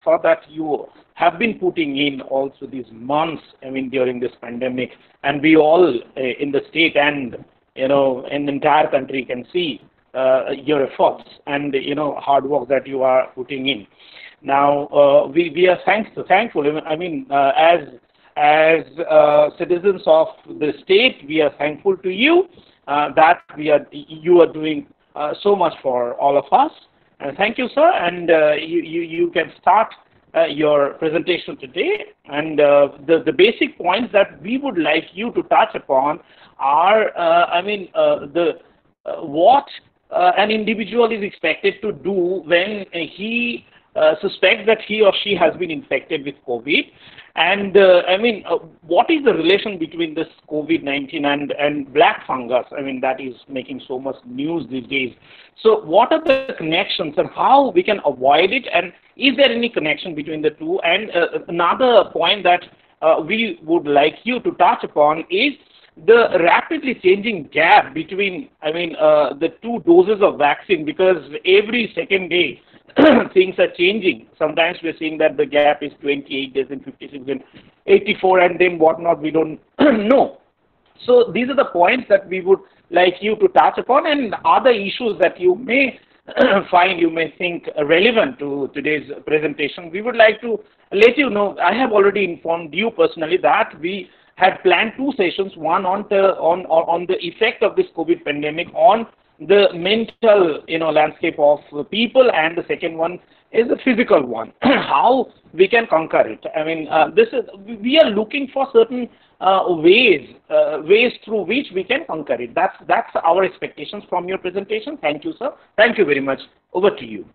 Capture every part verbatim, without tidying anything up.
for that you have been putting in also these months, I mean, during this pandemic, and we all uh, in the state and, you know, in the entire country can see uh, your efforts and, you know, hard work that you are putting in. Now, uh, we, we are thanks, thankful, I mean, uh, as, as uh, citizens of the state, we are thankful to you uh, that we are, you are doing uh, so much for all of us. And thank you, sir, and uh, you, you, you can start uh, your presentation today. And uh, the, the basic points that we would like you to touch upon are, uh, I mean, uh, the uh, what uh, an individual is expected to do when he uh, suspects that he or she has been infected with COVID. And uh, I mean, uh, what is the relation between this COVID nineteen and, and black fungus? I mean, that is making so much news these days. So what are the connections and how we can avoid it? And is there any connection between the two? And uh, another point that uh, we would like you to touch upon is the rapidly changing gap between, I mean, uh, the two doses of vaccine, because every second day, things are changing. Sometimes we're seeing that the gap is twenty-eight days and fifty-six and eighty-four and then whatnot, we don't know. So these are the points that we would like you to touch upon, and other issues that you may find, you may think relevant to today's presentation. We would like to let you know, I have already informed you personally that we had planned two sessions, one on the, on, on the effect of this COVID pandemic on the mental, you know, landscape of people, and the second one is the physical one, how we can conquer it. I mean, uh, this is, we are looking for certain uh, ways, uh, ways through which we can conquer it. That's, that's our expectations from your presentation. Thank you, sir. Thank you very much. Over to you.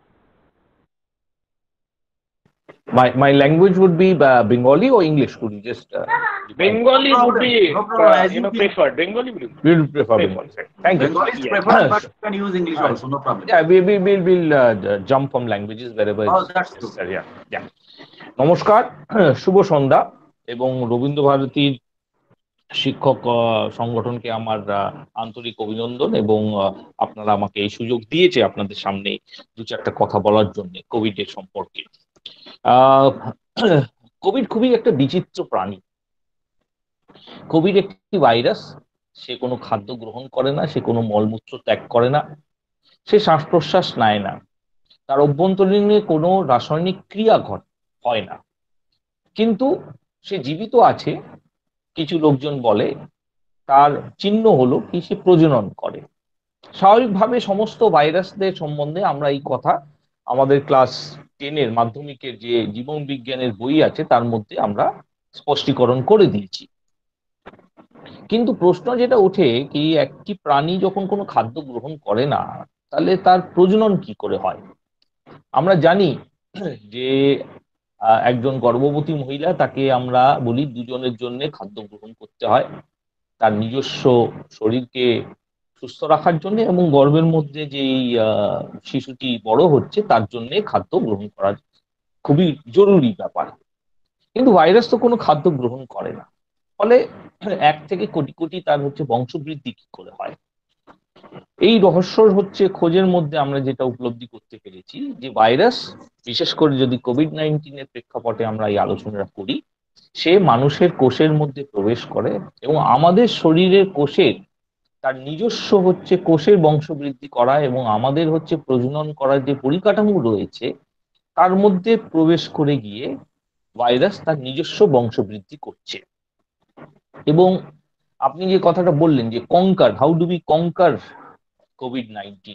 My, my language would be uh, Bengali or English? Could you just... Uh, Bengali no would be, no uh, you know, preferred. Bengali would be we will prefer Bengali. Thank you. Bengali is Yes. preferred, but you can use English also, no problem. Yeah, we will we, we, we'll, uh, jump from languages wherever Oh, it's that's necessary. Yeah, yeah. নমস্কার, শুভ সন্ধ্যা, এবং রবীন্দ্র ভারতীর শিক্ষক সংগঠনকে আমার আন্তরিক অভিনন্দন, এবং আপনারা আমাকে এই সুযোগ দিয়েছে আপনাদের সামনে দু চারটা কথা বলার জন্য কোভিড এর সম্পর্কে। কোভিড খুবই একটা বিচিত্র প্রাণী। কোভিড একটি ভাইরাস, সে কোনো খাদ্য গ্রহণ করে না, সে কোনো মলমূত্র ত্যাগ করে না, সে শ্বাস প্রশ্বাস নেয় না, তার অভ্যন্তরীণে কোনো রাসায়নিক ক্রিয়া ঘট হয় না, কিন্তু সে জীবিত আছে। কিছু লোকজন বলে তার চিহ্ন হলো কি, সে প্রজনন করে। স্বাভাবিকভাবে সমস্ত ভাইরাসদের সম্বন্ধে আমরা এই কথা আমাদের ক্লাস টেনের মাধ্যমিকের যে জীবন বিজ্ঞানের বই আছে তার মধ্যে আমরা স্পষ্টীকরণ করে দিয়েছি। কিন্তু প্রশ্ন যেটা ওঠে কি, একটি প্রাণী যখন কোনো খাদ্য গ্রহণ করে না, তাহলে তার প্রজনন কি করে হয়? আমরা জানি যে একজন গর্ভবতী মহিলা, তাকে আমরা বলি দুজনের জন্য খাদ্য গ্রহণ করতে হয়, তার নিজস্ব শরীরকে সুস্থ রাখার জন্য এবং গর্ভের মধ্যে যেই শিশুটি বড় হচ্ছে তার জন্য খাদ্য গ্রহণ করা খুবই জরুরি ব্যাপার। কিন্তু ভাইরাস তো কোনো খাদ্য গ্রহণ করে না, ফলে এক থেকে কোটি কোটি তার হচ্ছে বংশবৃদ্ধি কি করে হয়? এই রহস্য হচ্ছে খোঁজের মধ্যে আমরা যেটা উপলব্ধি করতে পেরেছি, যে ভাইরাস, বিশেষ করে যদি কোভিড নাইন্টিনের প্রেক্ষাপটে আমরা এই আলোচনা করি, সে মানুষের কোষের মধ্যে প্রবেশ করে এবং আমাদের শরীরের কোষের তার নিজস্ব হচ্ছে কোষের বংশবৃদ্ধি করা এবং আমাদের হচ্ছে প্রজনন করার যে পরিকাঠামো রয়েছে তার মধ্যে প্রবেশ করে গিয়ে ভাইরাস তার নিজস্ব বংশবৃদ্ধি করছে। এবং আপনি যে কথাটা বললেন যে conquer, how do we conquer COVID nineteen,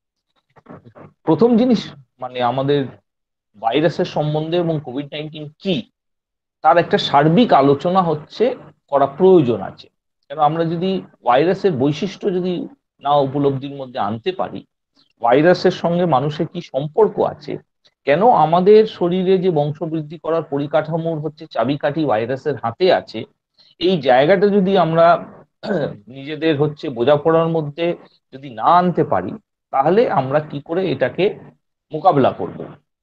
প্রথম জিনিস মানে আমাদের ভাইরাসের সম্বন্ধে এবং কোভিড নাইন্টিন কি তার একটা সার্বিক আলোচনা হচ্ছে করা প্রয়োজন আছে। কেন আমরা যদি ভাইরাসের বৈশিষ্ট্য যদি না উপলব্ধির মধ্যে আনতে পারি, ভাইরাসের সঙ্গে মানুষের কি সম্পর্ক আছে, কেন আমাদের শরীরে যে বংশবৃদ্ধি করার পরিকাঠামোর হচ্ছে চাবিকাঠি ভাইরাসের হাতে আছে, এই জায়গাটা যদি আমরা নিজেদের হচ্ছে বোঝাপড়ার মধ্যে যদি না আনতে পারি, তাহলে আমরা কি করে এটাকে মোকাবিলা করব?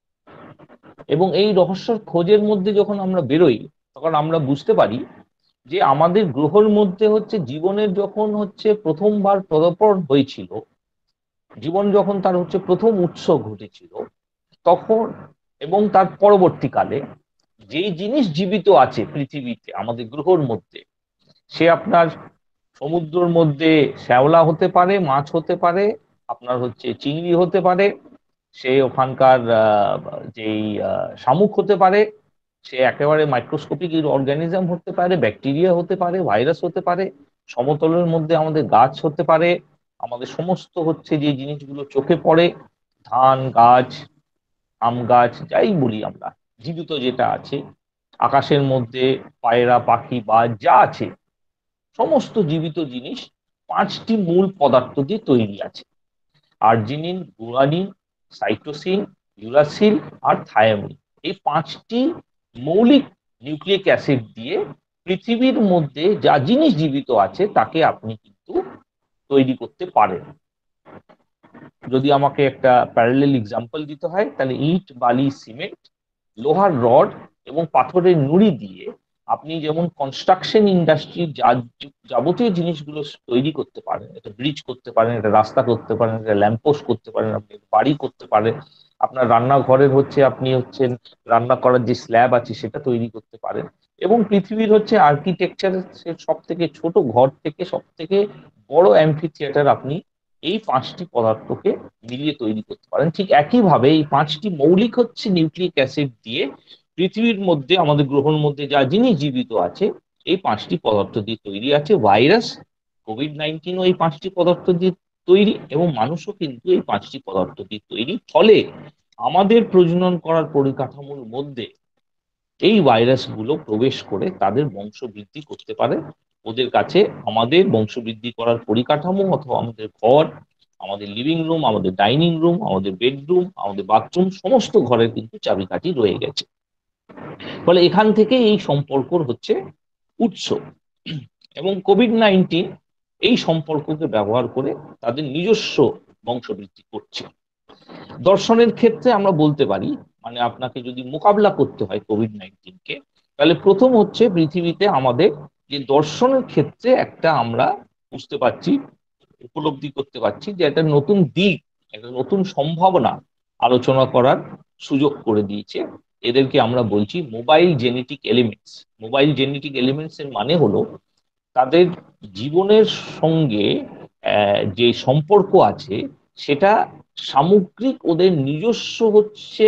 এবং এই রহস্যের খোঁজের মধ্যে যখন আমরা বেরোই, তখন আমরা বুঝতে পারি যে আমাদের গ্রহের মধ্যে হচ্ছে জীবনের যখন হচ্ছে প্রথমবার পদার্পণ হয়েছিল, জীবন যখন তার হচ্ছে প্রথম উৎস ঘটেছিল, তখন এবং তার পরবর্তীকালে যেই জিনিস জীবিত আছে পৃথিবীতে আমাদের গ্রহের মধ্যে, সে আপনার সমুদ্রের মধ্যে শ্যাওলা হতে পারে, মাছ হতে পারে, আপনার হচ্ছে চিংড়ি হতে পারে, সে ওখানকার যেই শামুক হতে পারে, সে একেবারে মাইক্রোস্কোপিক অর্গানিজম হতে পারে, ব্যাকটেরিয়া হতে পারে, ভাইরাস হতে পারে, সমতলের মধ্যে আমাদের গাছ হতে পারে, আমাদের সমস্ত হচ্ছে যে জিনিসগুলো চোখে পড়ে, ধান গাছ, আম গাছ, যাই বলি আমরা, জীবিত যেটা আছে, আকাশের মধ্যে পায়রা পাখি বা যা আছে সমস্ত জীবিত জিনিস পাঁচটি মূল পদার্থ দিয়ে তৈরি আছে: আর্জিনিন, গুয়ানিন, সাইটোসিন, ইউরাসিল আর থায়ামিন। এই পাঁচটি মৌলিক নিউক্লিক অ্যাসিড দিয়ে পৃথিবীর মধ্যে যা জিনিস জীবিত আছে তাকে আপনি কিন্তু তৈরি করতে পারেন। যদি আমাকে একটা প্যারালাল এক্সাম্পল দিতে হয়, তাহলে ইট, বালি, সিমেন্ট, লোহার রড এবং পাথরের নুড়ি দিয়ে আপনি যেমন কনস্ট্রাকশন ইন্ডাস্ট্রির যা যাবতীয় জিনিসগুলো তৈরি করতে পারেন, একটা ব্রিজ করতে পারেন, একটা রাস্তা করতে পারেন, একটা ল্যাম্পপোস্ট করতে পারেন, আপনি বাড়ি করতে পারেন, আপনার রান্নাঘরের হচ্ছে আপনি হচ্ছেন রান্না করার যে স্ল্যাব আছে সেটা তৈরি করতে পারেন, এবং পৃথিবীর হচ্ছে আর্কিটেকচারের সব থেকে ছোট ঘর থেকে সব থেকে বড় অ্যাম্ফি থিয়েটার আপনি এই পাঁচটি পদার্থকে মিলিয়ে তৈরি করতে পারেন। ঠিক একইভাবে এই পাঁচটি মৌলিক হচ্ছে নিউক্লিক অ্যাসিড দিয়ে পৃথিবীর মধ্যে আমাদের গ্রহের মধ্যে যা জিনিস জীবিত আছে এই পাঁচটি পদার্থ দিয়ে তৈরি আছে। ভাইরাস, কোভিড নাইন্টিনও এই পাঁচটি পদার্থ দিয়ে তৈরি, এবং মানুষও কিন্তু এই পাঁচটি পদার্থ দিয়ে তৈরি। ফলে আমাদের প্রজনন করার পরিকাঠামোর মধ্যে এই ভাইরাসগুলো প্রবেশ করে তাদের বংশ বৃদ্ধি করতে পারে। ওদের কাছে আমাদের বংশবৃদ্ধি করার পরিকাঠামো অথবা আমাদের ঘর, আমাদের লিভিং রুম, আমাদের ডাইনিং রুম, আমাদের বেডরুম, আমাদের বাথরুম, সমস্ত ঘরের কিন্তু চাবিকাঠি রয়ে গেছে। ফলে এখান থেকে এই সম্পর্কর হচ্ছে উৎস, এবং কোভিড নাইন্টিন এই সম্পর্ককে ব্যবহার করে তাদের নিজস্ব বংশবৃদ্ধি করছে। দর্শনের ক্ষেত্রে আমরা বলতে পারি, মানে আপনাকে যদি মোকাবিলা করতে হয় কোভিড নাইন্টিনকে, তাহলে প্রথম হচ্ছে পৃথিবীতে আমাদের যে দর্শনের ক্ষেত্রে একটা আমরা বুঝতে পারছি, উপলব্ধি করতে পারছি যে একটা নতুন দিক, একটা নতুন সম্ভাবনা আলোচনা করার সুযোগ করে দিয়েছে। এদেরকে আমরা বলছি mobile genetic elements. Mobile genetic elements এর মানে হলো তাদের জীবনের সঙ্গে যে সম্পর্ক আছে সেটা সামগ্রিক, ওদের নিজস্ব হচ্ছে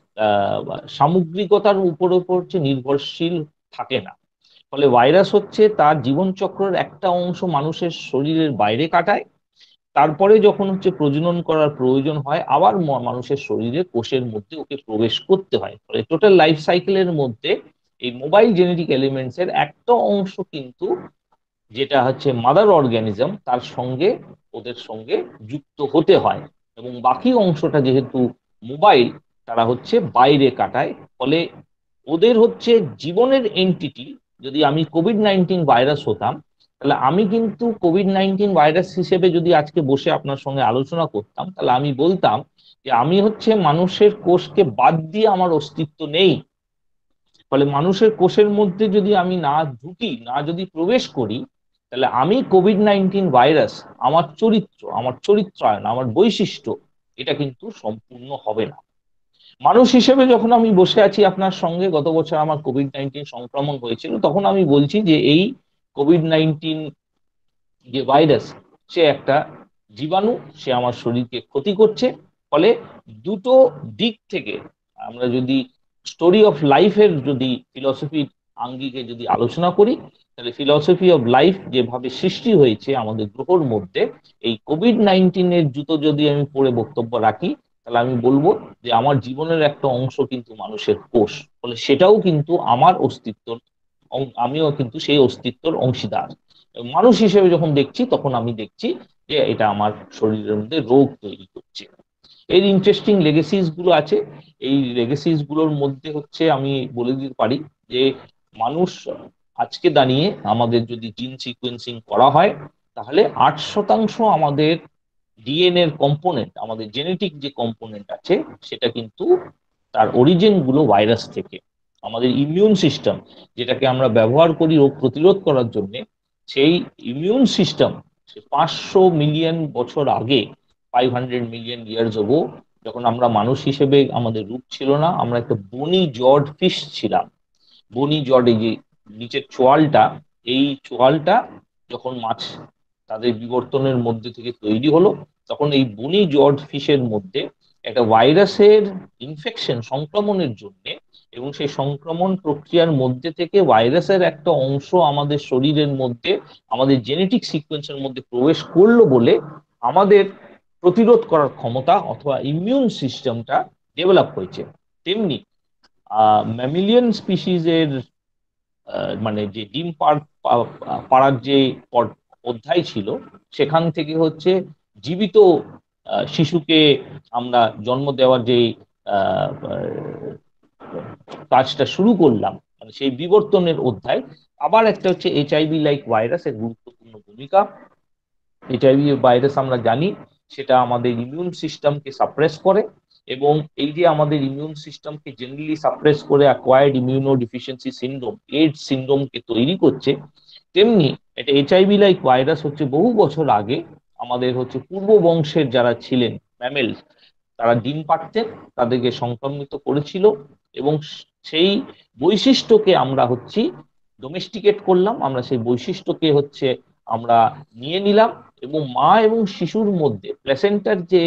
সামগ্রিকতার উপর উপর হচ্ছে নির্ভরশীল থাকে না। ফলে ভাইরাস হচ্ছে তার জীবনচক্রের একটা অংশ মানুষের শরীরের বাইরে কাটায়, তারপরে যখন হচ্ছে প্রজনন করার প্রয়োজন হয় আবার মানুষের শরীরে কোষের মধ্যে ওকে প্রবেশ করতে হয়। ফলে টোটাল লাইফ সাইকেলের মধ্যে এই মোবাইল জেনেটিক এলিমেন্টস এর একটা অংশ কিন্তু যেটা হচ্ছে মাদার অর্গানিজম তার সঙ্গে ওদের সঙ্গে যুক্ত হতে হয়, এবং বাকি অংশটা যেহেতু মোবাইল তারা হচ্ছে বাইরে কাটায়। ফলে ওদের হচ্ছে জীবনের এন্টিটি, যদি আমি কোভিড নাইন্টিন ভাইরাস হতাম তাহলে আমি কিন্তু কোভিড নাইন্টিন ভাইরাস হিসেবে যদি আজকে বসে আপনার সঙ্গে আলোচনা করতাম তাহলে আমি বলতাম যে আমি হচ্ছে মানুষের কোষকে বাদ দিয়ে আমার অস্তিত্ব নেই। ফলে মানুষের কোষের মধ্যে যদি আমি না ঢুকি, না যদি প্রবেশ করি, তাহলে আমি কোভিড নাইন্টিন ভাইরাস, আমার চরিত্র, আমার চরিত্রায়ন, আমার বৈশিষ্ট্য এটা কিন্তু সম্পূর্ণ হবে না। মানুষ হিসেবে যখন আমি বসে আছি আপনার সঙ্গে, গত বছর আমার কোভিড নাইন্টিন সংক্রমণ হয়েছিল, তখন আমি বলছি যে এই কোভিড নাইন্টিন যে ভাইরাস সে একটা জীবাণু, সে আমার শরীরকে ক্ষতি করছে। ফলে দুটো দিক থেকে আমরা যদি স্টোরি অফ লাইফের যদি ফিলসফির আঙ্গিকে যদি আলোচনা করি, তাহলে ফিলসফি অফ লাইফ যেভাবে সৃষ্টি হয়েছে আমাদের গ্রহের মধ্যে, এই কোভিড নাইন্টিনের জুতো যদি আমি পরে বক্তব্য রাখি তাহলে আমি বলবো যে আমার জীবনের একটা অংশ কিন্তু মানুষের কোষ। ফলে সেটাও কিন্তু আমার অস্তিত্বর, আমিও কিন্তু সেই অস্তিত্বর অংশীদার। মানুষ হিসেবে যখন দেখছি তখন আমি দেখছি যে এটা আমার শরীরের মধ্যে রোগ তৈরি করছে। এর ইন্টারেস্টিং লেগেসিস গুলো আছে। এই লেগেসিস গুলোর মধ্যে হচ্ছে আমি বলে দিতে পারি যে মানুষ আজকে দাঁড়িয়ে আমাদের যদি জিন সিকোয়েন্সিং করা হয় তাহলে আট শতাংশ আমাদের ডিএনএ এর কম্পোনেন্ট, আমাদের জেনেটিক যে কম্পোনেন্ট আছে সেটা কিন্তু তার অরিজিন গুলো ভাইরাস থেকে। আমাদের ইমিউন সিস্টেম যেটাকে আমরা ব্যবহার করি রোগ প্রতিরোধ করার জন্য, সেই ইমিউন সিস্টেম পাঁচশো মিলিয়ন বছর আগে, ফাইভ হান্ড্রেড মিলিয়ন ইয়ার্স অগো, যখন আমরা মানুষ হিসেবে আমাদের রূপ ছিল না, আমরা একটা বনি জড ফিশ ছিলাম। বনি জড, এই যে নিচের চোয়ালটা, এই চোয়ালটা যখন মাছ তাদের বিবর্তনের মধ্যে থেকে তৈরি হলো, তখন এই বনি জড ফিশের মধ্যে একটা ভাইরাসের ইনফেকশন, সংক্রমণের জন্য, এবং সেই সংক্রমণ প্রক্রিয়ার মধ্যে থেকে ভাইরাসের একটা অংশ আমাদের শরীরের মধ্যে, আমাদের জেনেটিক সিকোয়েন্সের মধ্যে প্রবেশ করলো বলে আমাদের প্রতিরোধ করার ক্ষমতা অথবা ইমিউন সিস্টেমটা ডেভেলপ হয়েছে। তেমনি আহ ম্যামিলিয়ান স্পিসিসের মানে যে ডিম পাড়ার যে অধ্যায় ছিল, সেখান থেকে হচ্ছে জীবিত শিশুকে আমরা জন্ম দেওয়ার যে কাজটা শুরু করলাম, মানে সেই বিবর্তনের অধ্যায়। আবার একটা হচ্ছে এইচআইভি লাইক ভাইরাস এর গুরুত্বপূর্ণ ভূমিকা। এইচআইভি ভাইরাস আমরা জানি সেটা আমাদের ইমিউন সিস্টেমকে সাপ্রেস করে, এবং এই যে আমাদের ইমিউন সিস্টেমকে জেনারেলি সাপ্রেস করে acquired immunodeficiency syndrome, AIDS সিনড্রোমকে তৈরি করছে। তেমনি এটা এইচআইভি লাইক ভাইরাস হচ্ছে বহু বছর আগে আমাদের হচ্ছে পূর্ব বংশের যারা ছিলেন ম্যামেলস, তারা ডিম পাড়তেন, তাদেরকে সংক্রমিত করেছিল, এবং সেই বৈশিষ্ট্যকে আমরা হচ্ছে ডোমেস্টিকেট করলাম, আমরা সেই বৈশিষ্ট্যকে হচ্ছে আমরা নিয়ে নিলাম, এবং মা এবং শিশুর মধ্যে প্লেসেন্টার যে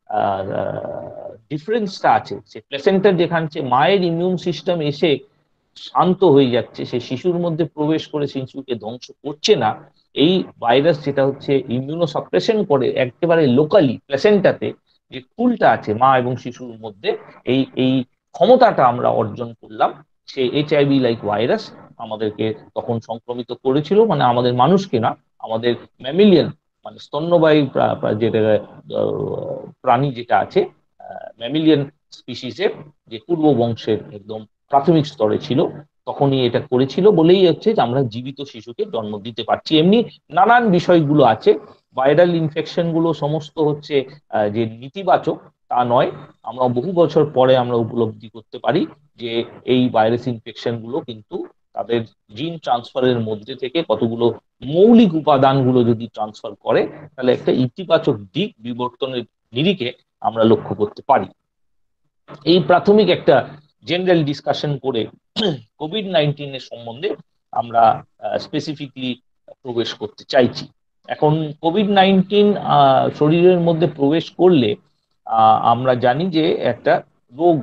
ডিফারেন্সটা আছে, সেই প্লেসেন্টার যেখানে মায়ের ইমিউন সিস্টেম এসে শান্ত হয়ে যাচ্ছে, সেই শিশুর মধ্যে প্রবেশ করে শিশুকে ধ্বংস করছে না, এই ভাইরাস যেটা হচ্ছে ইমিউনো সাপ্রেশন করে একেবারে লোকালি প্লেসেন্টাতে, যে ফুলটা আছে মা এবং শিশুর মধ্যে, এই এই ক্ষমতাটা আমরা অর্জন করলাম। সেই এইচআইভি লাইক ভাইরাস আমাদেরকে তখন সংক্রমিত করেছিল, মানে আমাদের মানুষকে না, আমাদের ম্যামিলিয়ান মানে স্তন্যবায়ী যেটা প্রাণী যেটা আছে, ম্যামিলিয়ান স্পিসিসের যে পূর্ব বংশের একদম প্রাথমিক স্তরে ছিল, তখনই এটা করেছিল বলেই হচ্ছে যে আমরা জীবিত শিশুকে জন্ম দিতে পারছি। এমনি নানান বিষয়গুলো আছে। ভাইরাল ইনফেকশন গুলো সমস্ত হচ্ছে যে নেতিবাচক তা নয়, আমরা বহু বছর পরে আমরা উপলব্ধি করতে পারি যে এই ভাইরাস ইনফেকশন গুলো কিন্তু তাদের জিন ট্রান্সফারের মধ্যে থেকে কতগুলো মৌলিক উপাদানগুলো যদি ট্রান্সফার করে, তাহলে একটা ইতিবাচক দিক বিবর্তনের নিরিখে আমরা লক্ষ্য করতে পারি। এই প্রাথমিক একটা জেনারেল ডিসকাশন করে কোভিড নাইন্টিন এর সম্বন্ধে আমরা স্পেসিফিকলি প্রবেশ করতে চাইছি। এখন কোভিড নাইন্টিন শরীরের মধ্যে প্রবেশ করলে আমরা জানি যে একটা রোগ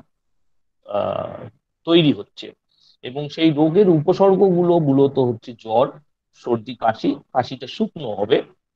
তৈরি হচ্ছে, এবং সেই রোগের উপসর্গগুলো মূলত হচ্ছে জ্বর, সর্দি, কাশি। কাশিটা শুকনো হবে,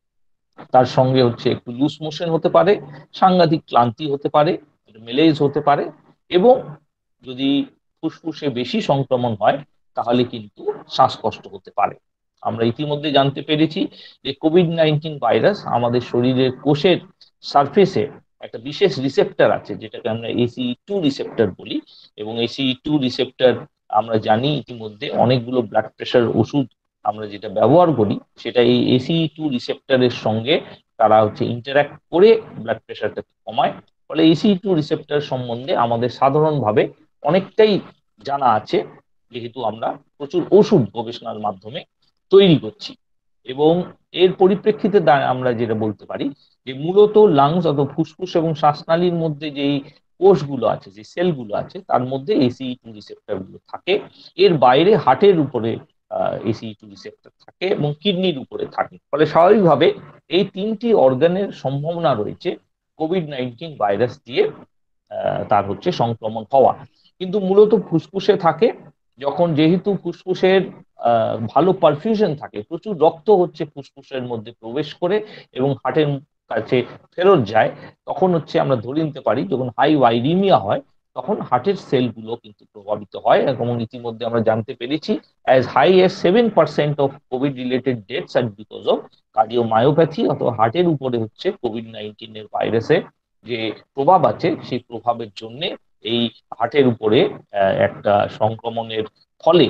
তার সঙ্গে হচ্ছে একটু লুজ মোশন হতে পারে, সাংঘাতিক ক্লান্তি হতে পারে, মেলেজ হতে পারে, এবং যদি ফুসফুসে বেশি সংক্রমণ হয় তাহলে কিন্তু শ্বাসকষ্ট হতে পারে। আমরা ইতিমধ্যে জানতে পেরেছি যে কোভিড নাইন্টিন ভাইরাস আমাদের শরীরের কোষের সারফেসে একটা বিশেষ রিসেপ্টর আছে, যেটাকে আমরা এসিই টু রিসেপ্টর বলি, এবং এসিই টু রিসেপ্টর আমরা জানি ইতিমধ্যে অনেকগুলো ব্লাড প্রেশার ওষুধ আমরা যেটা ব্যবহার করি, সেটা এই এসিই টু রিসেপ্টরের সঙ্গে তারা হচ্ছে ইন্টারঅ্যাক্ট করে ব্লাড প্রেশারটাকে কমায়। ফলে এসিই টু রিসেপ্টর সম্বন্ধে আমাদের সাধারণভাবে অনেকটাই জানা আছে, যেহেতু আমরা প্রচুর ওষুধ গবেষণার মাধ্যমে তৈরি করছি। এবং এর পরিপ্রেক্ষিতে আমরা যেটা বলতে পারি যে মূলত লাংস অথবা ফুসফুস এবং শ্বাসনালীর মধ্যে যেই কোষগুলো আছে, যে সেলগুলো আছে, তার মধ্যে এসিই টু রিসেপ্টর গুলো থাকে। এর বাইরে হার্টের উপরে এসিই টু রিসেপ্টর থাকে এবং কিডনির উপরে থাকে। ফলে স্বাভাবিকভাবে এই তিনটি অর্গানের সম্ভাবনা রয়েছে কোভিড নাইন্টিন ভাইরাস দিয়ে তার হচ্ছে সংক্রমণ হওয়া। কিন্তু মূলত ফুসফুসে থাকে, যখন যেহেতু ফুসফুসের ভালো পারফিউশন থাকে, প্রচুর রক্ত হচ্ছে ফুসফুসের মধ্যে প্রবেশ করে এবং হার্টের কাছে ফেরত যায়, তখন হচ্ছে আমরা ধরে নিতে পারি যখন হাই ভাইরিমিয়া হয় তখন হার্টের সেলগুলো কিন্তু প্রভাবিত হয়। এবং ইতিমধ্যে আমরা জানতে পেরেছি as high as seven percent of COVID related deaths আর বিকজ অফ কার্ডিওমায়োপ্যাথি, অথবা হার্টের উপরে হচ্ছে কোভিড নাইন্টিন এর ভাইরাসের যে প্রভাব আছে, সেই প্রভাবের জন্য এই হার্টের উপরে একটা সংক্রমণের ফলে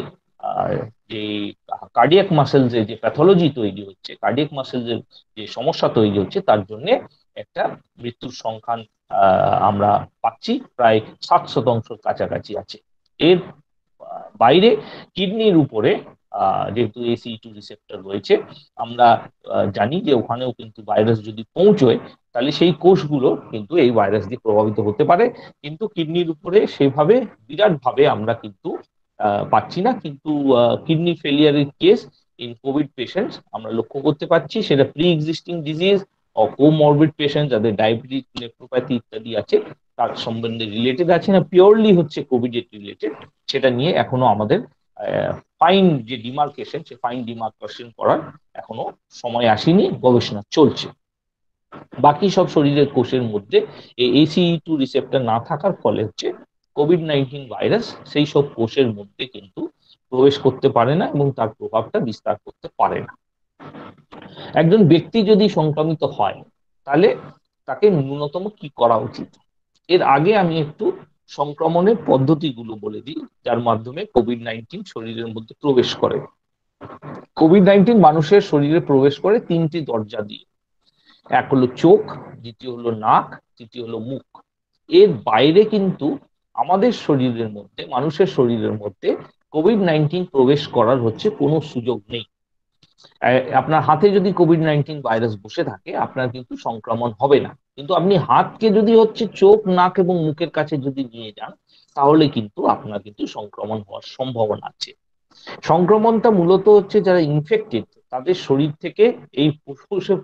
যে কার্ডিয়াক মাসেলসের যে প্যাথোলজি তৈরি হচ্ছে, কার্ডিয়াক মাসেলসের যে সমস্যা তৈরি হচ্ছে, তার জন্য একটা মৃত্যুর সংখ্যান আমরা পাচ্ছি প্রায় সাত শতাংশের কাছাকাছি আছে। এর বাইরে কিডনির উপরে যেহেতু এসিই টু রিসেপ্টর রয়েছে, আমরা জানি যে ওখানেও কিন্তু ভাইরাস যদি পৌঁছয় তাহলে সেই কোষগুলো কিন্তু এই ভাইরাস দিয়ে প্রভাবিত হতে পারে, কিন্তু কিডনির উপরে সেভাবে বিরাট ভাবে আমরা কিন্তু পাচ্ছি না। কিন্তু কিডনি ফেলিয়ারের কেস ইন কোভিড পেশেন্টস আমরা লক্ষ্য করতে পারছি, সেটা প্রি এক্সিস্টিং ডিজিজ ও কোমরবিড পেশেন্ট যাদের ডায়াবেটিস, নেফ্রোপ্যাথি ইত্যাদি আছে তার সম্বন্ধে রিলেটেড আছে না পিওরলি হচ্ছে কোভিড রিলেটেড, সেটা নিয়ে এখনো আমাদের ফাইন যে ডিমার্কেশন, সে ফাইন ডিমার্কেশন করার এখনো সময় আসেনি, গবেষণা চলছে। বাকি সব শরীরের কোষের মধ্যে এই এসিই টু রিসেপ্টর না থাকার ফলে হচ্ছে কোভিড নাইন্টিন ভাইরাস সেই সব কোষের মধ্যে কিন্তু প্রবেশ করতে পারে না এবং তার প্রভাবটা বিস্তার করতে পারে না। একজন ব্যক্তি যদি সংক্রমিত হয় তাহলে তাকে ন্যূনতম কি করা উচিত? এর আগে আমি একটু সংক্রমণের পদ্ধতিগুলো বলে দিই যার মাধ্যমে কোভিড নাইন্টিন শরীরের মধ্যে প্রবেশ করে। কোভিড নাইন্টিন মানুষের শরীরে প্রবেশ করে তিনটি দরজা দিয়ে। এক হলো চোখ, দ্বিতীয় হলো নাক, তৃতীয় হলো মুখ। এর বাইরে কিন্তু আমাদের শরীরের মধ্যে, মানুষের শরীরের মধ্যে কোভিড নাইন্টিন প্রবেশ করার হচ্ছে কোনো সুযোগ নেই। আপনার হাতে যদি কোভিড নাইন্টিন ভাইরাস বসে থাকে আপনার কিন্তু সংক্রমণ হবে না, কিন্তু আপনি হাতকে যদি হচ্ছে চোখ, নাক এবং মুখের কাছে যদি নিয়ে যান তাহলে কিন্তু আপনার কিন্তু সংক্রমণ হওয়ার সম্ভাবনা আছে। সংক্রমণটা মূলত হচ্ছে যারা ইনফেক্টেড তাদের শরীর থেকে এই ফুসফুসে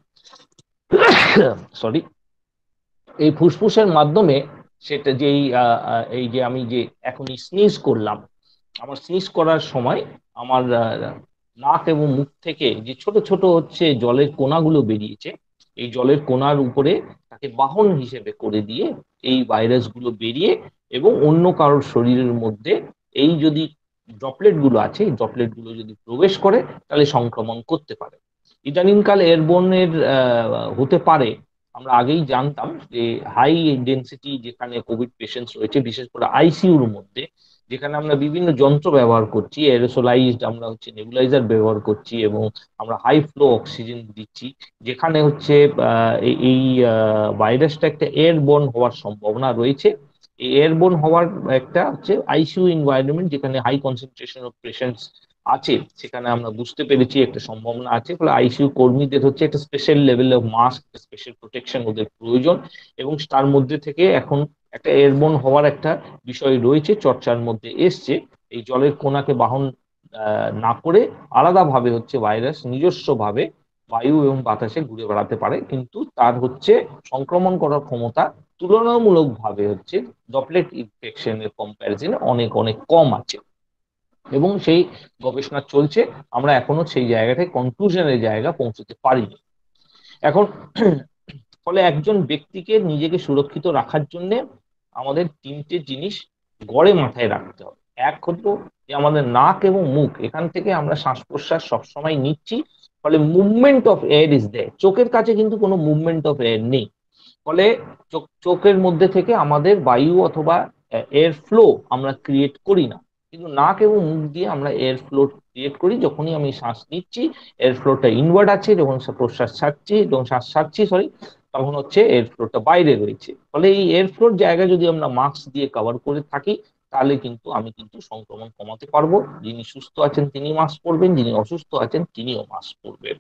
সরি এই ফুসফুসের মাধ্যমে, সেটা যেই এই যে আমি যে এখন স্নিজ করলাম, আমার স্নিজ করার সময় আমার নাক এবং মুখ থেকে যে ছোট ছোট হচ্ছে জলের কোনাগুলো বেরিয়েছে, এই জলের কোনার উপরে তাকে বাহন হিসেবে করে দিয়ে এই ভাইরাসগুলো বেরিয়ে এবং অন্য কারোর শরীরের মধ্যে এই যদি ড্রপলেট গুলো আছে, এই ড্রপলেট গুলো যদি প্রবেশ করে তাহলে সংক্রমণ করতে পারে। ইদানিংকাল এয়ারবোর্নের হতে পারে। আমরা আগেই জানতাম যে হাই ডেন্সিটি যেখানে কোভিড পেশেন্টস রয়েছে, বিশেষ করে আইসিইউর মধ্যে, যেখানে আমরা বিভিন্ন যন্ত্র ব্যবহার করছি, এরোসোলাইজড আমরা হচ্ছে নেবুলাইজার ব্যবহার করছি এবং আমরা হাই ফ্লো অক্সিজেন দিচ্ছি, যেখানে হচ্ছে এই ভাইরাসটা একটা এয়ারবোর্ন হওয়ার সম্ভাবনা রয়েছে। এই এয়ারবোর্ন হওয়ার একটা হচ্ছে আইসিইউ এনভায়রনমেন্ট যেখানে হাই কনসেন্ট্রেশন অফ পেশেন্টস আছে, সেখানে আমরা বুঝতে পেরেছি একটা সম্ভাবনা আছে। ফলে আইসিইউ কর্মীদের হচ্ছে একটা special level of mask, special protection ওদের প্রয়োজন এবং তার মধ্যে থেকে এখন একটা এয়ারবোর্ন হওয়ার একটা বিষয় রয়েছে, চর্চার মধ্যে এসছে। এই জলের কোনাকে বাহন না করে আলাদাভাবে হচ্ছে ভাইরাস নিজস্ব ভাবে বায়ু এবং বাতাসে ঘুরে বেড়াতে পারে, কিন্তু তার হচ্ছে সংক্রমণ করার ক্ষমতা তুলনামূলকভাবে হচ্ছে ড্রপলেট ইনফেকশনের কম্প্যারিজনে অনেক অনেক কম আছে এবং সেই গবেষণা চলছে। আমরা এখনো সেই জায়গাটায় কনক্লুশনের জায়গা পৌঁছতে পারিনি এখন। ফলে একজন ব্যক্তিকে নিজেকে সুরক্ষিত রাখার জন্য আমাদের তিনটে জিনিস গড়ে মাথায় রাখতে হবে। এক হলো যে আমাদের নাক এবং মুখ, এখান থেকে আমরা শ্বাস প্রশ্বাস সবসময় নিচ্ছি, ফলে movement of air is there. চোখের কাছে কিন্তু কোনো মুভমেন্ট অফ এয়ার নেই, ফলে চোখের মধ্যে থেকে আমাদের বায়ু অথবা এয়ার ফ্লো আমরা ক্রিয়েট করি না, কিন্তু নাক এবং মুখ দিয়ে আমরা এয়ার ফ্লো ক্রিয়েট করি। যখনই আমি শ্বাস নিচ্ছি এয়ার ফ্লোটা ইনওয়ার্ড আছে, যখন প্রশ্বাস ছাড়ছি যখন শ্বাস ছাড়ছি সরি তখন হচ্ছে এয়ার ফ্লোটা বাইরে রয়েছে। ফলে এই এয়ার ফ্লোর জায়গা যদি আমরা মাস্ক দিয়ে কভার করে থাকি তাহলে কিন্তু আমি কিন্তু সংক্রমণ কমাতে পারবো। যিনি সুস্থ আছেন তিনি মাস্ক পরবেন, যিনি অসুস্থ আছেন তিনিও মাস্ক পরবেন।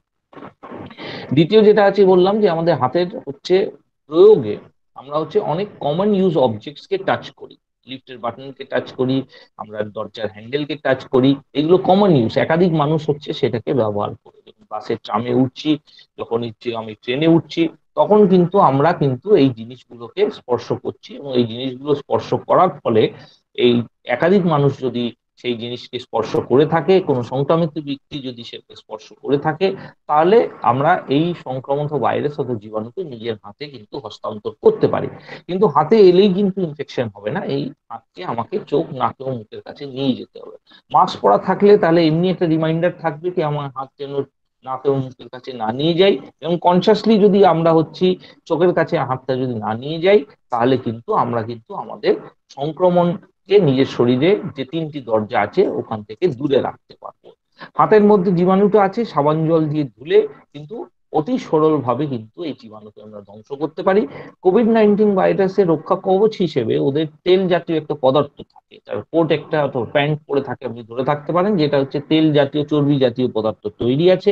দ্বিতীয় যেটা আছে বললাম যে আমাদের হাতের হচ্ছে প্রয়োগে আমরা হচ্ছে অনেক কমন ইউজ অবজেক্টস কে টাচ করি, লিফটের বাটনকে টাচ করি, আমরা দরজার হ্যান্ডেলকে টাচ করি, এগুলো কমন ইউজ। একাধিক মানুষ হচ্ছে সেটাকে ব্যবহার করে, যখন বাসে ট্রামে উঠছি, যখন হচ্ছে আমি ট্রেনে উঠছি, তখন কিন্তু আমরা কিন্তু এই জিনিসগুলোকে স্পর্শ করছি এবং এই জিনিসগুলো স্পর্শ করার ফলে এই একাধিক মানুষ যদি সেই জিনিসকে স্পর্শ করে থাকে, কোনো সংক্রমিত ব্যক্তি যদি সেটাকে স্পর্শ করে থাকে, তাহলে আমরা এই সংক্রমিত ভাইরাস অথবা জীবাণুকে নিজের হাতে কিন্তু হস্তান্তর করতে পারি। কিন্তু হাতে এলেই কিন্তু ইনফেকশন হবে না, এই হাতকে আমাকে চোখ, নাক এবং মুখের কাছে নিয়ে যেতে হবে। মাস্ক পরা থাকলে তাহলে এমনি একটা রিমাইন্ডার থাকবে কি আমার হাত যেন নাক এবং মুখের কাছে না নিয়ে যাই, এবং কনসিয়াসলি যদি আমরা হচ্ছি চোখের কাছে হাতটা যদি না নিয়ে যাই তাহলে কিন্তু আমরা কিন্তু আমাদের সংক্রমণকে নিজের শরীরে যে তিনটি দরজা আছে ওখান থেকে দূরে রাখতে পারবো। হাতের মধ্যে জীবাণুটা আছে, সাবান জল দিয়ে ধুলে কিন্তু অতি সরল ভাবে কিন্তু এই জীবাণুকে আমরা ধ্বংস করতে পারি। কোভিড নাইন্টিন ভাইরাসের রক্ষা কবচ হিসেবে ওদের তেল জাতীয় একটা পদার্থ থাকে, তার কোট একটা অথবা প্যান্ট পরে থাকে আপনি ধরে থাকতে পারেন, যেটা হচ্ছে তেল জাতীয় চর্বি জাতীয় পদার্থ তৈরি আছে।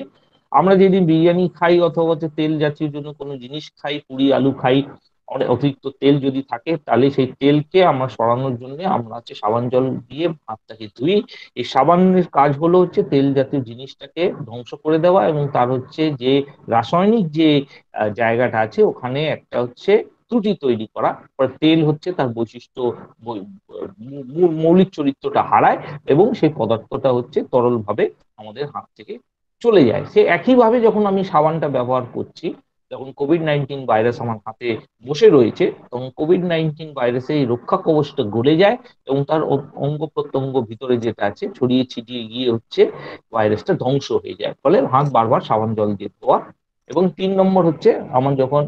আমরা যেদিন বিরিয়ানি খাই অথবা হচ্ছে তেল জাতীয় জন্য কোনো জিনিস খাই, পুরি আলু খাই, অনেক অতিরিক্ত তেল যদি থাকে তাহলে সেই তেলকে আমরা সরানোর জন্য আমরা হচ্ছে সাবান জল দিয়ে হাতটাকে ধুই। এই সাবানের কাজ হলো হচ্ছে তেল জাতীয় জিনিসটাকে ধ্বংস করে দেওয়া এবং তার হচ্ছে যে রাসায়নিক যে আহ, জায়গাটা আছে ওখানে একটা হচ্ছে ত্রুটি তৈরি করা। পরে তেল হচ্ছে তার বৈশিষ্ট্য বৈ- মূল মৌলিক চরিত্রটা হারায় এবং সেই পদার্থটা হচ্ছে তরল ভাবে আমাদের হাত থেকে চলে যায়। সে একইভাবে যখন আমি সাবানটা ব্যবহার করছি, যখন কোভিড নাইন্টিন ভাইরাস আমার হাতে বসে রয়েছে, তখন কোভিড নাইন্টিন ভাইরাসের এই রক্ষা কবচটা গলে যায় এবং তার অ- অঙ্গ প্রত্যঙ্গ ভিতরে যেটা আছে ছড়িয়ে ছিটিয়ে গিয়ে হচ্ছে ভাইরাসটা ধ্বংস হয়ে যায়। ফলে হাত বারবার সাবান জল দিয়ে ধোয়া। এবং তিন নম্বর হচ্ছে আমার যখন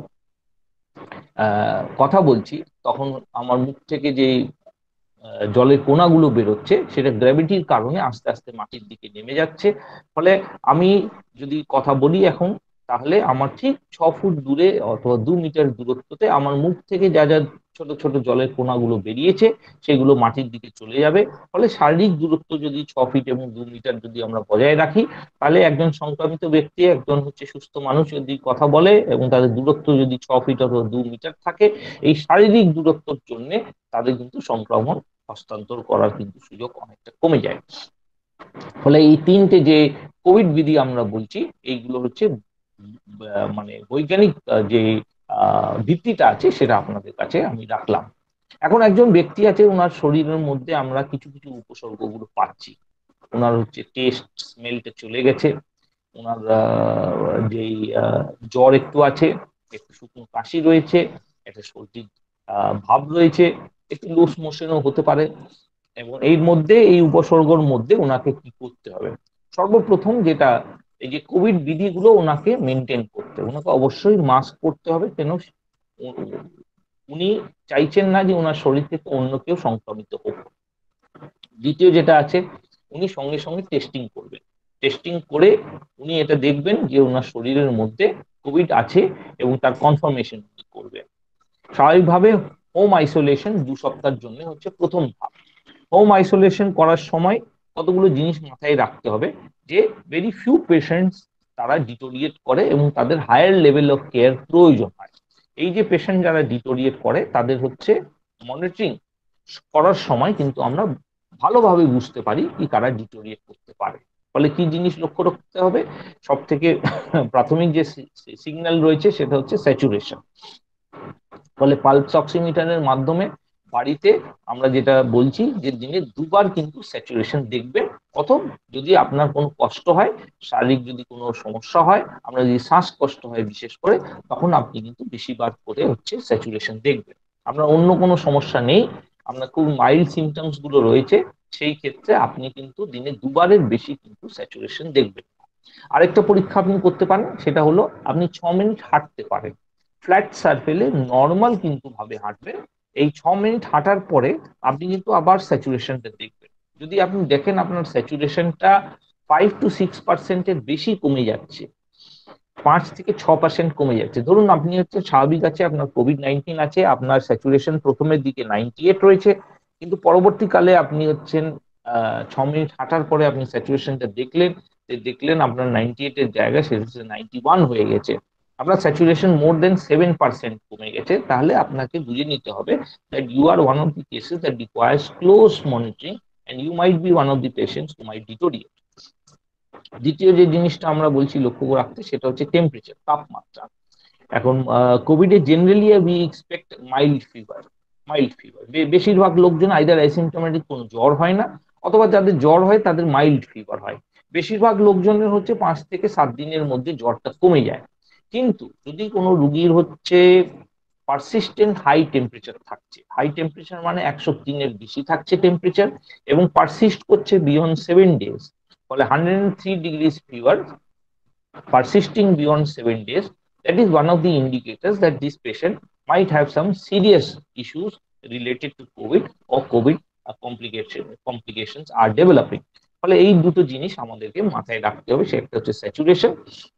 আহ কথা বলছি তখন আমার মুখ থেকে যে আহ, জলের কোনাগুলো বেরোচ্ছে সেটা গ্র্যাভিটির কারণে আস্তে আস্তে মাটির দিকে নেমে যাচ্ছে। ফলে আমি যদি কথা বলি এখন, তাহলে আমার ঠিক ছ ফুট দূরে অথবা দু মিটার দূরত্বতে আমার মুখ থেকে যা যা ছোট ছোট জলের কোনাগুলো বেরিয়েছে সেগুলো মাটির দিকে চলে যাবে। ফলে শারীরিক দূরত্ব যদি ছ ফিট এবং দু মিটার যদি আমরা বজায় রাখি, তাহলে একজন সংক্রমিত ব্যক্তি একজন হচ্ছে সুস্থ মানুষ যদি কথা বলে এবং তাদের দূরত্ব যদি ছ ফিট অথবা দু মিটার থাকে, এই শারীরিক দূরত্বের জন্য তাদের কিন্তু সংক্রমণ হস্তান্তর করার কিন্তু সুযোগ অনেকটা কমে যায়। ফলে এই তিনটে যে কোভিড বিধি আমরা বলছি এইগুলো হচ্ছে আহ, মানে বৈজ্ঞানিক আহ, যে আহ, ভিত্তিটা আছে সেটা আপনাদের কাছে আমি রাখলাম। এখন একজন ব্যক্তি আছে, ওনার শরীরের মধ্যে আমরা কিছু কিছু উপসর্গগুলো পাচ্ছি। ওনার হচ্ছে টেস্ট স্মেলটা চলে গেছে, ওনার আহ, যেই আহ, জ্বর একটু আছে, একটু শুকনো কাশি রয়েছে, একটা সর্দির আহ, ভাব রয়েছে, একটু লুজ মোশনও হতে পারে। এবং এর মধ্যে এই উপসর্গের মধ্যে ওনাকে কি করতে হবে? সর্বপ্রথম যেটা, এই যে কোভিড বিধিগুলো ওনাকে মেনটেন করতে, ওনাকে অবশ্যই মাস্ক পরতে হবে, কেন উনি চাইছেন না যে ওনার শরীর থেকে অন্য কেউ সংক্রমিত হোক। দ্বিতীয় যেটা আছে, উনি সঙ্গে সঙ্গে টেস্টিং করবেন। টেস্টিং করে উনি এটা দেখবেন যে ওনার শরীরের মধ্যে কোভিড আছে এবং তার কনফার্মেশন করবেন। স্বাভাবিকভাবে হোম আইসোলেশন দু সপ্তাহের জন্য হচ্ছে প্রথম ধাপ। হোম আইসোলেশন করার সময় কতগুলো জিনিস মাথায় রাখতে হবে, যে ভেরি ফিউ পেশেন্টস তারা ডিটোরিয়েট করে এবং তাদের হায়ার লেভেল অফ কেয়ার প্রয়োজন হয়। এই যে পেশেন্ট যারা ডিটোরিয়েট করে তাদের হচ্ছে মনিটরিং করার সময় কিন্তু আমরা ভালোভাবে বুঝতে পারি কি কারা ডিটোরিয়েট করতে পারে। ফলে কি জিনিস লক্ষ্য রাখতে হবে? সব থেকে প্রাথমিক যে সিগন্যাল রয়েছে সেটা হচ্ছে স্যাচুরেশন। ফলে পালস অক্সিমিটারের মাধ্যমে বাড়িতে আমরা যেটা বলছি যে দিনে দুবার কিন্তু স্যাচুরেশন দেখবেন। অথবা যদি আপনার কোনো কষ্ট হয়, শারীরিক যদি কোনো সমস্যা হয়, আমরা যদি শ্বাসকষ্ট হয় বিশেষ করে, তখন আপনি কিন্তু বেশিবার করে হচ্ছে স্যাচুরেশন দেখবেন। আপনার অন্য কোনো সমস্যা নেই, আপনার খুব মাইল্ড সিমটমস গুলো রয়েছে, সেই ক্ষেত্রে আপনি কিন্তু দিনে দুবারের বেশি কিন্তু স্যাচুরেশন দেখবেন। আরেকটা পরীক্ষা আপনি করতে পারেন, সেটা হলো আপনি ছ মিনিট হাঁটতে পারেন ফ্ল্যাট সার্ফেলে, নর্মাল কিন্তু ভাবে হাঁটবেন। এই ছ মিনিট হাঁটার পরে আপনি কিন্তু আবার স্যাচুরেশনটা দেখবেন। যদি আপনি দেখেন আপনার স্যাচুরেশনটা ফাইভ টু সিক্স পার্সেন্টের বেশি কমে যাচ্ছে, পাঁচ থেকে ছ পার্সেন্ট কমে যাচ্ছে, ধরুন আপনি হচ্ছে স্বাভাবিক আছে, আপনার কোভিড নাইন্টিন আছে, আপনার স্যাচুরেশন প্রথমের দিকে নাইনটি এইট রয়েছে, কিন্তু পরবর্তীকালে আপনি হচ্ছেন আহ ছ মিনিট হাঁটার পরে আপনি স্যাচুরেশনটা দেখলেন, যে দেখলেন আপনার নাইনটি এইট এর জায়গায় সেটা হচ্ছে নাইনটি ওয়ান হয়ে গেছে, আপনার saturation more than seven percent কমে গেছে, তাহলে আপনাকে বুঝে নিতে হবে that you are one of the cases that requires close monitoring and you might be one of the patients who might deteriorate. দ্বিতীয় যে জিনিসটা আমরা বলছি লক্ষ্য রাখতে, সেটা হচ্ছে টেম্পারেচার, তাপমাত্রা। এখন কোভিডে generally we expect mild fever. Mild fever বেশিরভাগ লোকজন আইদার অ্যাসিমটোমেটিক, কোনো জ্বর হয় না, অথবা যাদের জ্বর হয় তাদের মাইল্ড ফিভার হয়। বেশিরভাগ লোকজনের হচ্ছে পাঁচ থেকে সাত দিনের মধ্যে জ্বরটা কমে যায়। কিন্তু যদি কোনো রুগীর হচ্ছে পারসিস্টেন্ট হাই টেম্পারেচার থাকছে, হাই টেম্পারেচার মানে একশো তিনের বেশি থাকছে টেম্পারেচার, এবং পারসিস্ট করছে বিয়ন্ড সেভেন ডেজ, ফলে hundred and three degrees fever persisting beyond seven days, that is one of the indicators that this patient might have some serious issues related to COVID or COVID uh, complication complications are developing. ফলে এই দুটো জিনিস আমাদেরকে মাথায় রাখতে হবে, সেটা হচ্ছে স্যাচুরেশন।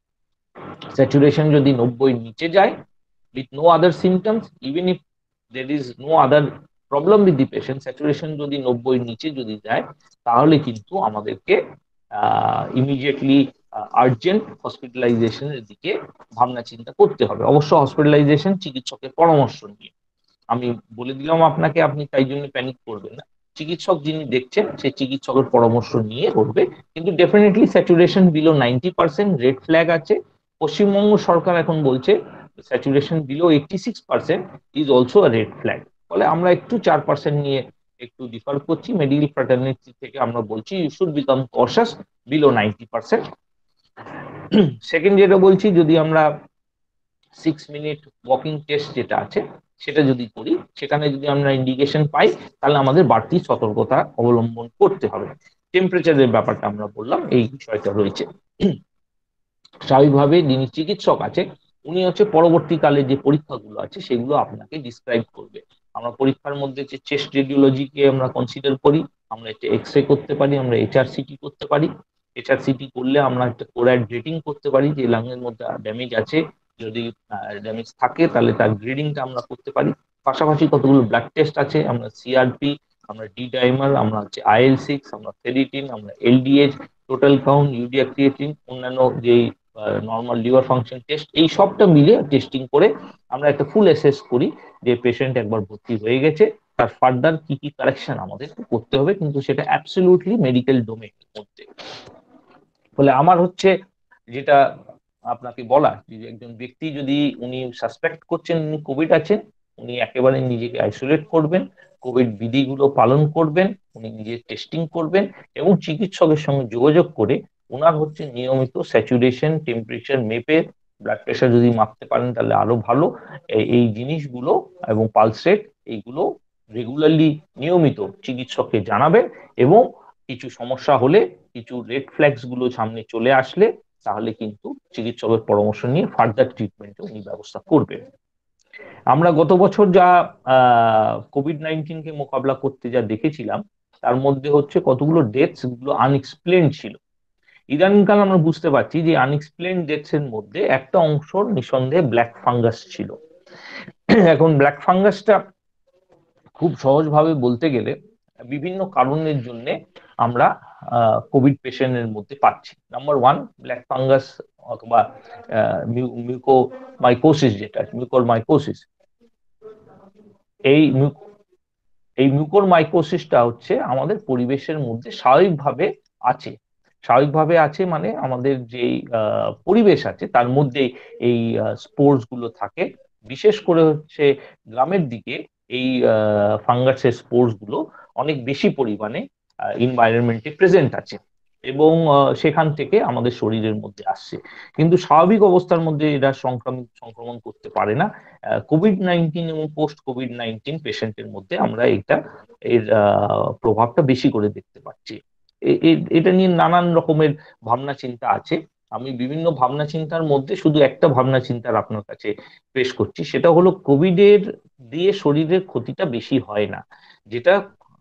স্যাচুরেশন যদি নব্বই নিচে যায় with no other symptoms, even if there is no other problem with the patient, saturation যদি নব্বই নিচে যদি যায়, তাহলে কিন্তু আমাদেরকে ইমিডিয়েটলি আর্জেন্ট হসপিটালাইজেশনের দিকে ভাবনা চিন্তা করতে হবে। অবশ্য হসপিটালাইজেশন চিকিৎসকের পরামর্শ নিয়ে। আমি বলে দিলাম আপনাকে, আপনি তাই জন্য প্যানিক করবেন না। চিকিৎসক যিনি দেখছেন সেই চিকিৎসকের পরামর্শ নিয়ে করবে। কিন্তু definitely saturation below ninety percent red flag আছে। পশ্চিমবঙ্গ সরকার এখন বলছে saturation below eighty six percent is also a red flag. ফলে আমরা একটু চার পার্সেন্ট নিয়ে একটু ডিফার করছি। মেডিকেল ফ্র্যাটার্নিটি থেকে আমরা বলছি you should become cautious below ninety percent. Second যেটা বলছি, যদি আমরা সিক্স মিনিট ওয়াকিং টেস্ট যেটা আছে সেটা যদি করি, সেখানে যদি আমরা ইন্ডিকেশন পাই, তাহলে আমাদের বাড়তি সতর্কতা অবলম্বন করতে হবে। টেম্পারেচারের ব্যাপারটা আমরা বললাম, এই বিষয়টা রয়েছে। স্বাভাবিকভাবে যিনি চিকিৎসক আছে উনি হচ্ছে পরবর্তীকালে যে পরীক্ষাগুলো আছে সেগুলো আপনাকে ডিসক্রাইব করবে। আমরা পরীক্ষার মধ্যে যে চেস্ট রেডিওলজিকে আমরা কনসিডার করি, আমরা একটা এক্স রে করতে পারি, আমরা এইচআরসিটি করতে পারি। এইচআরসিটি করলে আমরা একটা ক্লোরাইড গ্রেডিং করতে পারি, যে লাংয়ের মধ্যে ড্যামেজ আছে, যদি ড্যামেজ থাকে তাহলে তার গ্রেডিংটা আমরা করতে পারি। পাশাপাশি কতগুলো ব্লাড টেস্ট আছে, আমরা সিআরপি, আমরা ডি ডাইমার, আমরা হচ্ছে আইএল সিক্স, আমরা ফেরিটিন, আমরা LDH, total count, urea creatinine, অন্যান্য যেই নর্মাল লিভার ফাংশন টেস্ট, এই সবটা মিলে টেস্টিং করে আমরা একটা ফুল অ্যাসেস করি যে পেশেন্ট একবার ভর্তি হয়ে গেছে, তার ফার্দার কি কি কারেকশন আমাদের করতে হবে, কিন্তু সেটা অ্যাবসলিউটলি মেডিকেল ডোমেইনের মধ্যে। ফলে আমার হচ্ছে যেটা আপনাকে বলা, যে একজন ব্যক্তি যদি উনি সাসপেক্ট করছেন উনি কোভিড আছেন, উনি একেবারে নিজেকে আইসোলেট করবেন, কোভিড বিধিগুলো পালন করবেন, উনি নিজে টেস্টিং করবেন এবং চিকিৎসকের সঙ্গে যোগাযোগ করে ওনার হচ্ছে নিয়মিত স্যাচুরেশন টেম্পারেচার মেপে, ব্লাড প্রেশার যদি মাপতে পারেন তাহলে আরো ভালো, এই জিনিসগুলো এবং পালস রেট এইগুলো রেগুলারলি নিয়মিত চিকিৎসককে জানাবেন। এবং কিছু সমস্যা হলে, কিছু রেড ফ্ল্যাগস গুলো সামনে চলে আসলে, তাহলে কিন্তু চিকিৎসকের পরামর্শ নিয়ে ফার্দার ট্রিটমেন্টে উনি ব্যবস্থা করবেন। আমরা গত বছর যা কোভিড নাইন্টিন কে মোকাবিলা করতে যা দেখেছিলাম, তার মধ্যে হচ্ছে কতগুলো ডেথস গুলো আনএক্সপ্লেন্ড ছিল। ইদানিংকাল আমরা বুঝতে পারছি যে আনএক্সপ্লেন্ড ডেথস এর মধ্যে একটা অংশ নিঃসন্দেহে ব্ল্যাক ফাঙ্গাস ছিল। এখন ব্ল্যাক ফাঙ্গাসটা খুব সহজভাবে বলতে গেলে বিভিন্ন কারণের জন্য আমরা কোভিড পেশেন্টের মধ্যে পাচ্ছি। নাম্বার ওয়ান, ব্ল্যাক ফাঙ্গাস অথবা মিউকোমাইকোসিস, যেটা মিউকোরমাইকোসিস, এই এই মিউকোরমাইকোসিসটা হচ্ছে আমাদের পরিবেশের মধ্যে স্বাভাবিকভাবে আছে। স্বাভাবিকভাবে আছে মানে আমাদের যে পরিবেশ আছে তার মধ্যে এই স্পোর্স গুলো থাকে। বিশেষ করে হচ্ছে গ্রামের দিকে এই ফাঙ্গাসের স্পোর্স গুলো অনেক বেশি পরিমাণে এনভায়রনমেন্টে প্রেজেন্ট আছে এবং সেখান থেকে আমাদের শরীরের মধ্যে আসছে। কিন্তু স্বাভাবিক অবস্থার মধ্যে এরা সংক্রমিত সংক্রমণ করতে পারে না। কোভিড নাইন্টিন এবং পোস্ট কোভিড নাইন্টিন পেশেন্টের মধ্যে আমরা এটা এর প্রভাবটা বেশি করে দেখতে পাচ্ছি। এটা নিয়ে নানান রকমের ভাবনা চিন্তা আছে। আমি বিভিন্ন ভাবনা চিন্তার মধ্যে শুধু একটা ভাবনা চিন্তার আপনার কাছে পেশ করছি, সেটা হলো কোভিডের দিয়ে শরীরের ক্ষতিটা বেশি হয় না। যেটা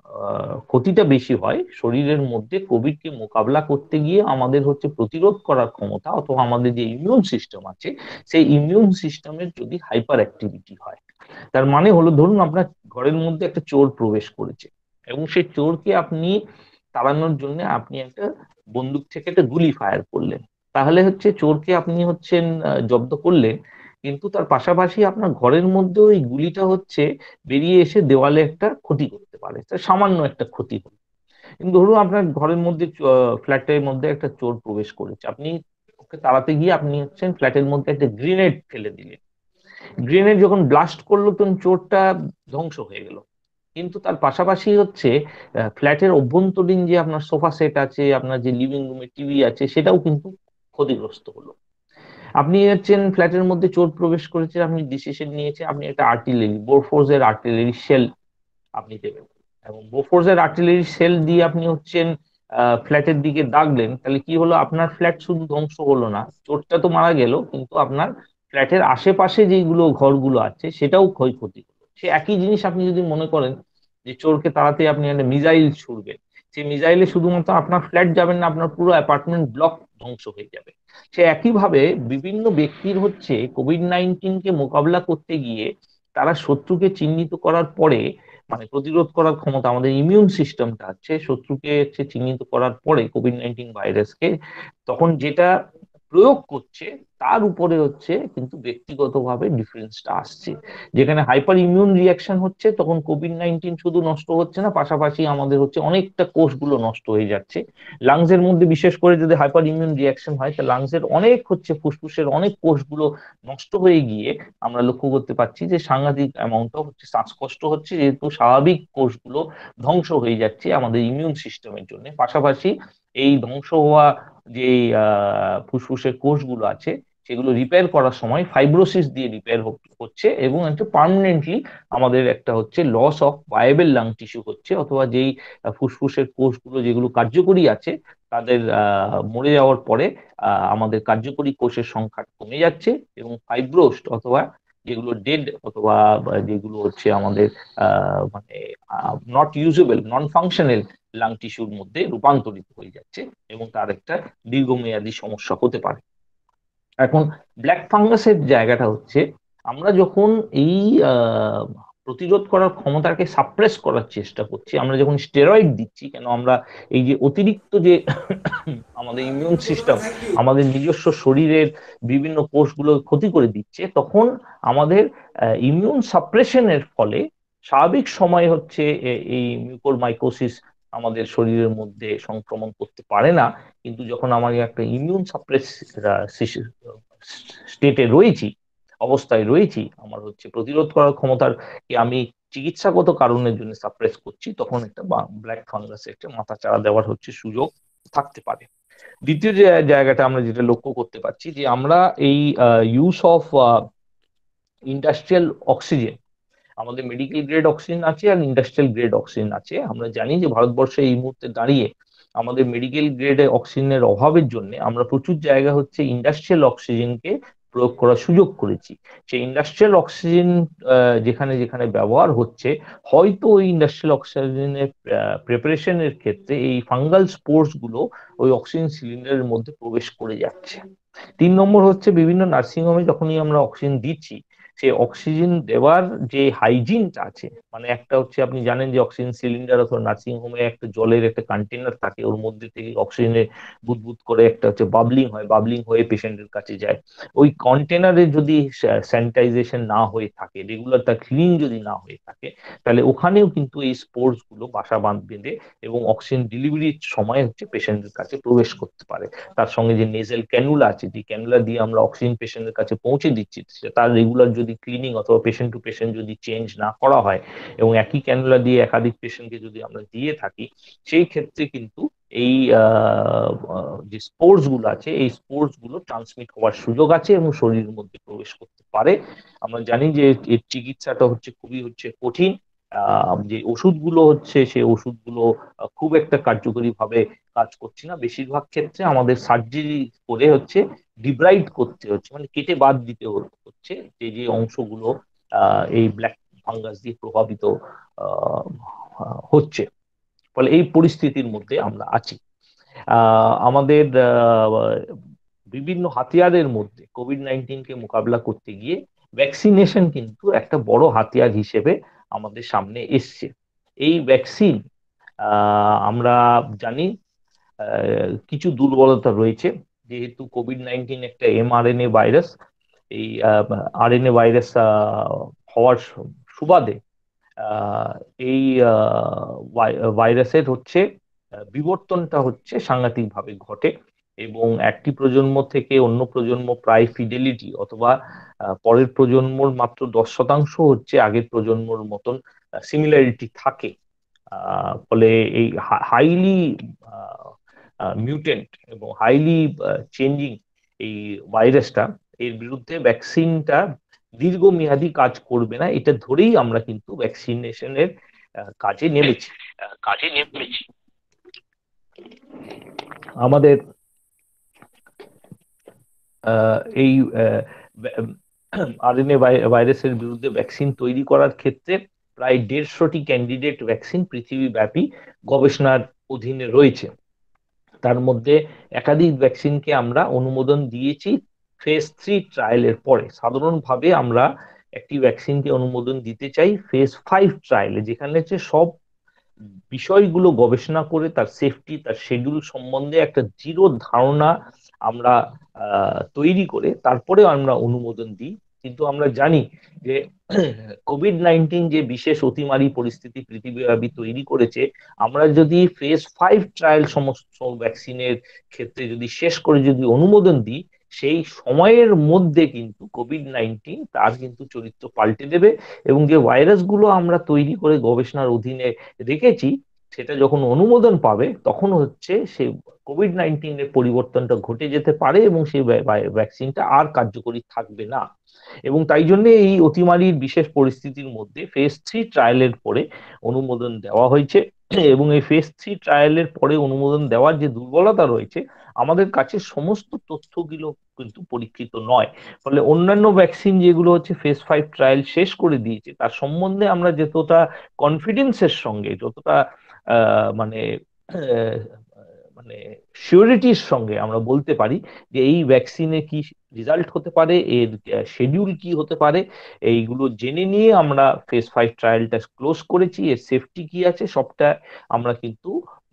ক্ষতিটা বেশি হয় শরীরের মধ্যে কোভিডকে মোকাবিলা করতে গিয়ে আমাদের হচ্ছে প্রতিরোধ করার ক্ষমতা, অথবা আমাদের যে ইমিউন সিস্টেম আছে সেই ইমিউন সিস্টেমের যদি হাইপার অ্যাক্টিভিটি হয়। তার মানে হলো, ধরুন আপনার ঘরের মধ্যে একটা চোর প্রবেশ করেছে এবং সেই চোরকে আপনি তাড়ানোর জন্য আপনি একটা বন্দুক থেকে একটা গুলি ফায়ার করলেন, তাহলে হচ্ছে চোরকে আপনি হচ্ছেন জব্দ করলেন, কিন্তু তার পাশাপাশি আপনার ঘরের মধ্যে ওই গুলিটা হচ্ছে বেরিয়ে এসে দেওয়ালে একটা ক্ষতি করতে পারে, সামান্য একটা ক্ষতি হলো। কিন্তু ধরুন আপনার ঘরের মধ্যে ফ্ল্যাটের মধ্যে একটা চোর প্রবেশ করেছে, আপনি ওকে তাড়াতে গিয়ে আপনি হচ্ছেন ফ্ল্যাটের মধ্যে একটা গ্রেনেড ফেলে দিলেন। গ্রেনেড যখন ব্লাস্ট করলো তখন চোরটা ধ্বংস হয়ে গেল, কিন্তু তার পাশাপাশি হচ্ছে ফ্ল্যাটের অভ্যন্তরীণ যে আপনার সোফা সেট আছে, আপনার যে লিভিং রুমে টিভি আছে, সেটাও কিন্তু ক্ষতিগ্রস্ত হলো। আপনি হচ্ছেন ফ্ল্যাটের মধ্যে চোর প্রবেশ করেছে, আপনি ডিসিশন নিয়েছে আপনি একটা আর্টিলারি, বোরফোর্সের আর্টিলারি শেল আপনি দেবেন, এবং বোফোর্সের আর্টিলারি সেল দিয়ে আপনি হচ্ছেন ফ্ল্যাটের দিকে দাগলেন, তাহলে কি হলো, আপনার ফ্ল্যাট শুধু ধ্বংস হলো না, চোরটা তো মারা গেল, কিন্তু আপনার ফ্ল্যাটের আশেপাশে যেগুলো ঘরগুলো আছে সেটাও ক্ষয়ক্ষতি হলো। সে একই জিনিস আপনি যদি মনে করেন যে চোরকে তাড়াতে আপনি একটা মিসাইল ছুড়বেন, সেই মিসাইলে শুধুমাত্র আপনার ফ্ল্যাট যাবেন না, আপনার পুরো অ্যাপার্টমেন্ট ব্লক ধ্বংস হয়ে যাবে। সে একইভাবে বিভিন্ন ব্যক্তির হচ্ছে কোভিড নাইন্টিন কে মোকাবিলা করতে গিয়ে তারা শত্রুকে চিহ্নিত করার পরে মানে প্রতিরোধ করার ক্ষমতা, আমাদের ইমিউন সিস্টেমটা আছে শত্রুকে হচ্ছে চিহ্নিত করার পরে কোভিড নাইন্টিন ভাইরাসকে তখন যেটা প্রয়োগ করছে তার উপরে হচ্ছে কিন্তু ব্যক্তিগতভাবে ডিফারেন্সটা আসছে। যেখানে হাইপার ইমিউন রিয়াকশন হচ্ছে তখন কোভিড নাইন্টিন শুধু নষ্ট হচ্ছে না, পাশাপাশি আমাদের হচ্ছে অনেকটা কোষগুলো নষ্ট হয়ে যাচ্ছে। লাংসের মধ্যে বিশেষ করে যদি হাইপার ইমিউন রিয়াকশন হয় তা লাংসের অনেক হচ্ছে ফুসফুসের অনেক কোষগুলো নষ্ট হয়ে গিয়ে আমরা লক্ষ্য করতে পারছি যে সাংঘাতিক অ্যামাউন্ট হচ্ছে শ্বাসকষ্ট হচ্ছে, যেহেতু স্বাভাবিক কোষগুলো ধ্বংস হয়ে যাচ্ছে আমাদের ইমিউন সিস্টেমের জন্য। পাশাপাশি এই ধ্বংস হওয়া যে ফুসফুসের কোষগুলো আছে সেগুলো রিপেয়ার করার সময় ফাইব্রোসিস দিয়ে রিপেয়ার হচ্ছে এবং একটা পার্মানেন্টলি আমাদের একটা হচ্ছে loss of viable lung tissue হচ্ছে, অথবা যেই ফুসফুসের কোষগুলো যেগুলো কার্যকরী আছে তাদের আহ মরে যাওয়ার পরে আহ আমাদের কার্যকরী কোষের সংখ্যা কমে যাচ্ছে এবং ফাইব্রোস্ট অথবা যেগুলো ডেড অথবা যেগুলো হচ্ছে আমাদের আহ মানে not usable non functional lung টিস্যুর মধ্যে রূপান্তরিত হয়ে যাচ্ছে এবং তার একটা দীর্ঘমেয়াদী সমস্যা হতে পারে। এখন ব্ল্যাক ফাঙ্গাসের জায়গাটা হচ্ছে আমরা যখন এই প্রতিরোধ করার ক্ষমতাকে সাপ্রেস করার চেষ্টা করছি, আমরা যখন স্টেরয়েড দিচ্ছি, কেন আমরা এই যে অতিরিক্ত যে আমাদের ইমিউন সিস্টেম আমাদের নিজস্ব শরীরের বিভিন্ন কোষগুলো ক্ষতি করে দিচ্ছে, তখন আমাদের ইমিউন সাপ্রেশনের ফলে স্বাভাবিক সময় হচ্ছে এই মিউকোরমাইকোসিস আমাদের শরীরের মধ্যে সংক্রমণ করতে পারে না। কিন্তু যখন আমার একটা ইমিউন সাপ্রেস স্টেটে রয়েছি, অবস্থায় রয়েছি, আমার হচ্ছে প্রতিরোধ করার ক্ষমতার কে আমি চিকিৎসাগত কারণের জন্য সাপ্রেস করছি, তখন একটা ব্ল্যাক ফাঙ্গাসে একটা মাথাচাড়া দেওয়ার হচ্ছে সুযোগ থাকতে পারে। দ্বিতীয় যে জায়গাটা আমরা যেটা লক্ষ্য করতে পারছি যে আমরা এই ইউজ অফ ইন্ডাস্ট্রিয়াল অক্সিজেন, আমাদের মেডিকেল গ্রেড অক্সিজেন আছে আর ইন্ডাস্ট্রিয়াল গ্রেড অক্সিজেন আছে। আমরা জানি যে ভারতবর্ষে এই মুহূর্তে দাঁড়িয়ে আমাদের মেডিকেল গ্রেডে অক্সিজেনের অভাবের জন্য আমরা প্রচুর জায়গা হচ্ছে ইন্ডাস্ট্রিয়াল অক্সিজেনকে প্রয়োগ করার সুযোগ করেছি। সেই ইন্ডাস্ট্রিয়াল অক্সিজেন যেখানে যেখানে ব্যবহার হচ্ছে, হয়তো ওই ইন্ডাস্ট্রিয়াল অক্সিজেনের প্রিপারেশনের ক্ষেত্রে এই ফাঙ্গাল স্পোর্স গুলো ওই অক্সিজেন সিলিন্ডারের মধ্যে প্রবেশ করে যাচ্ছে। তিন নম্বর হচ্ছে বিভিন্ন নার্সিংহোমে যখনই আমরা অক্সিজেন দিচ্ছি, সেই অক্সিজেন দেওয়ার যে হাইজিনটা আছে, মানে একটা হচ্ছে আপনি জানেন যে অক্সিজেন সিলিন্ডার অথবা নার্সিং হোমে একটা জলের একটা কন্টেনার থাকে, ওর মধ্যে থেকে অক্সিজেনের বুদবুদ করে একটা হচ্ছে বাবলিং হয়, বাবলিং হয়ে পেশেন্টের কাছে যায়। ওই কন্টেনারে যদি স্যানিটাইজেশন না হয়ে থাকে, রেগুলার তার ক্লিন যদি না হয়ে থাকে, তাহলে ওখানেও কিন্তু এই স্পোর্স গুলো বাসা বাঁধ বেঁধে এবং অক্সিজেন ডেলিভারির সময় হচ্ছে পেশেন্টের কাছে প্রবেশ করতে পারে। তার সঙ্গে যে নেজেল ক্যানুলা আছে, যে ক্যানুলা দিয়ে আমরা অক্সিজেন পেশেন্টের কাছে পৌঁছে দিচ্ছি, তার রেগুলার যদি ক্লিনিং অথবা পেশেন্ট টু পেশেন্ট যদি চেঞ্জ না করা হয় এবং একই ক্যানুলা দিয়ে একাধিক পেশেন্টকে যদি আমরা দিয়ে থাকি, সেই ক্ষেত্রে কিন্তু এই যে স্পোর্স গুলো আছে এই স্পোর্স গুলো ট্রান্সমিট হওয়ার সুযোগ আছে এবং শরীরের মধ্যে প্রবেশ করতে পারে। আমরা জানি যে এর চিকিৎসাটা হচ্ছে খুবই হচ্ছে কঠিন। আহ যে ওষুধগুলো হচ্ছে সেই ওষুধগুলো খুব একটা কার্যকরী ভাবে কাজ করছে না। বেশিরভাগ ক্ষেত্রে আমাদের সার্জারি করে হচ্ছে ডিব্রাইড করতে হচ্ছে, মানে কেটে বাদ দিতে হচ্ছে যে যে অংশগুলো আহ এই ব্ল্যাক ফাঙ্গাস দিয়ে প্রভাবিত আহ হচ্ছে। ফলে এই পরিস্থিতির মধ্যে আমরা আছি। আহ আমাদের বিভিন্ন হাতিয়ারের মধ্যে কোভিড নাইন্টিনকে মোকাবিলা করতে গিয়ে ভ্যাকসিনেশন কিন্তু একটা বড় হাতিয়ার হিসেবে আমাদের সামনে এসছে। এই ভ্যাকসিন আমরা জানি কিছু দুর্বলতা রয়েছে, যেহেতু কোভিড নাইন্টিন একটা এমআরএনএ ভাইরাস। এই আরএনএ ভাইরাস হওয়ার সুবাদে এই ভাইরাসের হচ্ছে বিবর্তনটা হচ্ছে সাংঘাতিক ভাবে ঘটে এবং একটি প্রজন্ম থেকে অন্য প্রজন্ম প্রায় ফিডেলিটি অথবা পরের প্রজন্মর মাত্র দশ শতাংশ হচ্ছে আগের প্রজন্মর মতন সিমিলারিটি থাকে। ফলে এই হাইলি মিউটেন্ট এবং হাইলি চেঞ্জিং এই ভাইরাসটা, এর বিরুদ্ধে ভ্যাকসিনটা দীর্ঘমেয়াদী কাজ করবে না, এটা ধরেই আমরা কিন্তু ভ্যাকসিনেশনের কাজে নেমেছি কাজে নেমেছি আমাদের এই আরএনএ ভাইরাসের বিরুদ্ধে ভ্যাকসিন তৈরি করার ক্ষেত্রে প্রায় দেড়শোটি ক্যান্ডিডেট ভ্যাকসিন পৃথিবীব্যাপী গবেষণার অধীনে রয়েছে। তার মধ্যে একাধিক ভ্যাকসিনকে আমরা অনুমোদন দিয়েছি ফেজ থ্রি ট্রায়ালের পরে। সাধারণভাবে আমরা একটি ভ্যাকসিনকে অনুমোদন দিতে চাই ফেজ ফাইভ ট্রায়ালে, যেখানে হচ্ছে সব বিষয়গুলো গবেষণা করে তার সেফটি, তার শিডিউল সম্বন্ধে একটা জিরো ধারণা আমরা তৈরি করে তারপরে আমরা অনুমোদন দিই। কিন্তু আমরা জানি যে কোভিড নাইন্টিন যে বিশেষ অতিমারী পরিস্থিতি পৃথিবীব্যাপী তৈরি করেছে, আমরা যদি ফেজ ফাইভ ট্রায়াল সমস্ত ভ্যাকসিনের ক্ষেত্রে যদি শেষ করে যদি অনুমোদন দিই, সেই সময়ের মধ্যে কিন্তু কোভিড নাইন্টিন তার কিন্তু চরিত্র পাল্টে দেবে, এবং যে ভাইরাসগুলো আমরা তৈরি করে গবেষণার অধীনে রেখেছি সেটা যখন অনুমোদন পাবে তখন হচ্ছে সেই কোভিড নাইন্টিন এর পরিবর্তনটা ঘটে যেতে পারে এবং সেই ভ্যাকসিনটা আর কার্যকরী থাকবে না। এবং তাই জন্য এই অতিমারীর বিশেষ পরিস্থিতির মধ্যে ফেজ থ্রি ট্রায়ালের পরে অনুমোদন দেওয়া হয়েছে। এবং এই ফেজ থ্রি ট্রায়ালের পরে অনুমোদন দেওয়ার যে দুর্বলতা রয়েছে, আমাদের কাছে সমস্ত তথ্যগুলো কিন্তু পরীক্ষিত নয়। ফলে অন্যান্য ভ্যাকসিন যেগুলো হচ্ছে ফেজ ফাইভ ট্রায়াল শেষ করে দিয়েছে তার সম্বন্ধে আমরা যতটা কনফিডেন্সের সঙ্গে, যতটা মানে মানে সিওরিটির সঙ্গে আমরা বলতে পারি যে এই ভ্যাকসিনে কি রেজাল্ট হতে পারে, এর শিডিউল কি হতে পারে, এইগুলো জেনে নিয়ে আমরা ফেজ ফাইভ ট্রায়ালটা ক্লোজ করেছি। এর সেফটি কি আছে সবটা আমরা কিন্তু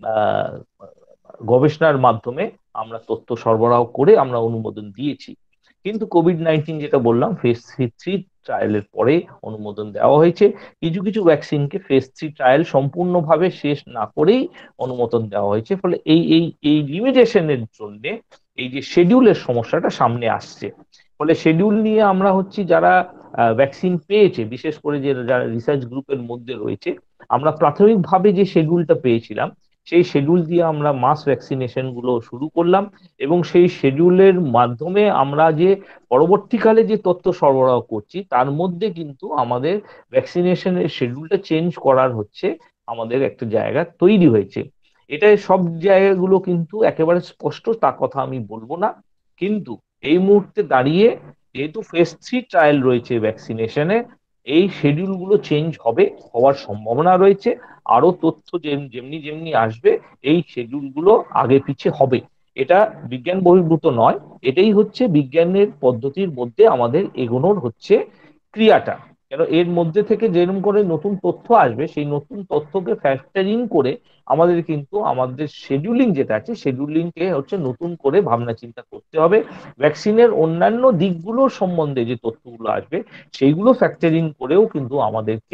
গবেষণার মাধ্যমে আমরা তথ্য সরবরাহ করে আমরা অনুমোদন দিয়েছি। কিন্তু কোভিড নাইন্টিন যেটা বললাম ফেজ থ্রি ট্রায়ালের পরে অনুমোদন দেওয়া হয়েছে। কিছু কিছু ভ্যাকসিনকে ফেজ থ্রি ট্রায়াল সম্পূর্ণভাবে শেষ না করেই অনুমোদন দেওয়া হয়েছে। ফলে এই এই এই লিমিটেশনের জন্য এই যে শিডিউলের সমস্যাটা সামনে আসছে। ফলে শিডিউল নিয়ে আমরা হচ্ছি যারা ভ্যাকসিন পেয়েছে, বিশেষ করে যে যারা রিসার্চ গ্রুপের মধ্যে রয়েছে, আমরা প্রাথমিকভাবে যে শিডিউলটা পেয়েছিলাম সেই শিডিউল দিয়ে আমরা মাস ভ্যাকসিনেশন গুলো শুরু করলাম, এবং সেই শিডিউলের মাধ্যমে আমরা যে পরবর্তীকালে যে তথ্য সরবরাহ করছি তার মধ্যে কিন্তু আমাদের ভ্যাকসিনেশনের শিডিউলটা চেঞ্জ করার হচ্ছে আমাদের একটা জায়গা তৈরি হয়েছে। এটা সব জায়গাগুলো কিন্তু একেবারে স্পষ্ট তা কথা আমি বলবো না, কিন্তু এই মুহূর্তে দাঁড়িয়ে যেহেতু ফেজ থ্রি ট্রায়াল রয়েছে ভ্যাকসিনেশনে, এই শিডিউল গুলো চেঞ্জ হবে, হওয়ার সম্ভাবনা রয়েছে। আরো তথ্য যেমনি যেমনি আসবে এই শিডিউল গুলো আগে পিছে হবে। এটা বিজ্ঞান বহির্ভূত নয়, এটাই হচ্ছে বিজ্ঞানের পদ্ধতির মধ্যে আমাদের এগোনোর হচ্ছে ক্রিয়াটা। কেন এর মধ্যে থেকে যেরকম করে নতুন তথ্য আসবে সেই নতুন তথ্যকে ফ্যাক্টরিং করে আমাদের কিন্তু আমাদের শিডিউলিং যেটা আছে শিডিউলিংকে হচ্ছে নতুন করে ভাবনা চিন্তা করতে হবে। ভ্যাকসিনের অন্যান্য দিকগুলোর সম্বন্ধে যে তথ্যগুলো আসবে সেইগুলো ফ্যাক্টরিং করেও কিন্তু আমাদেরকে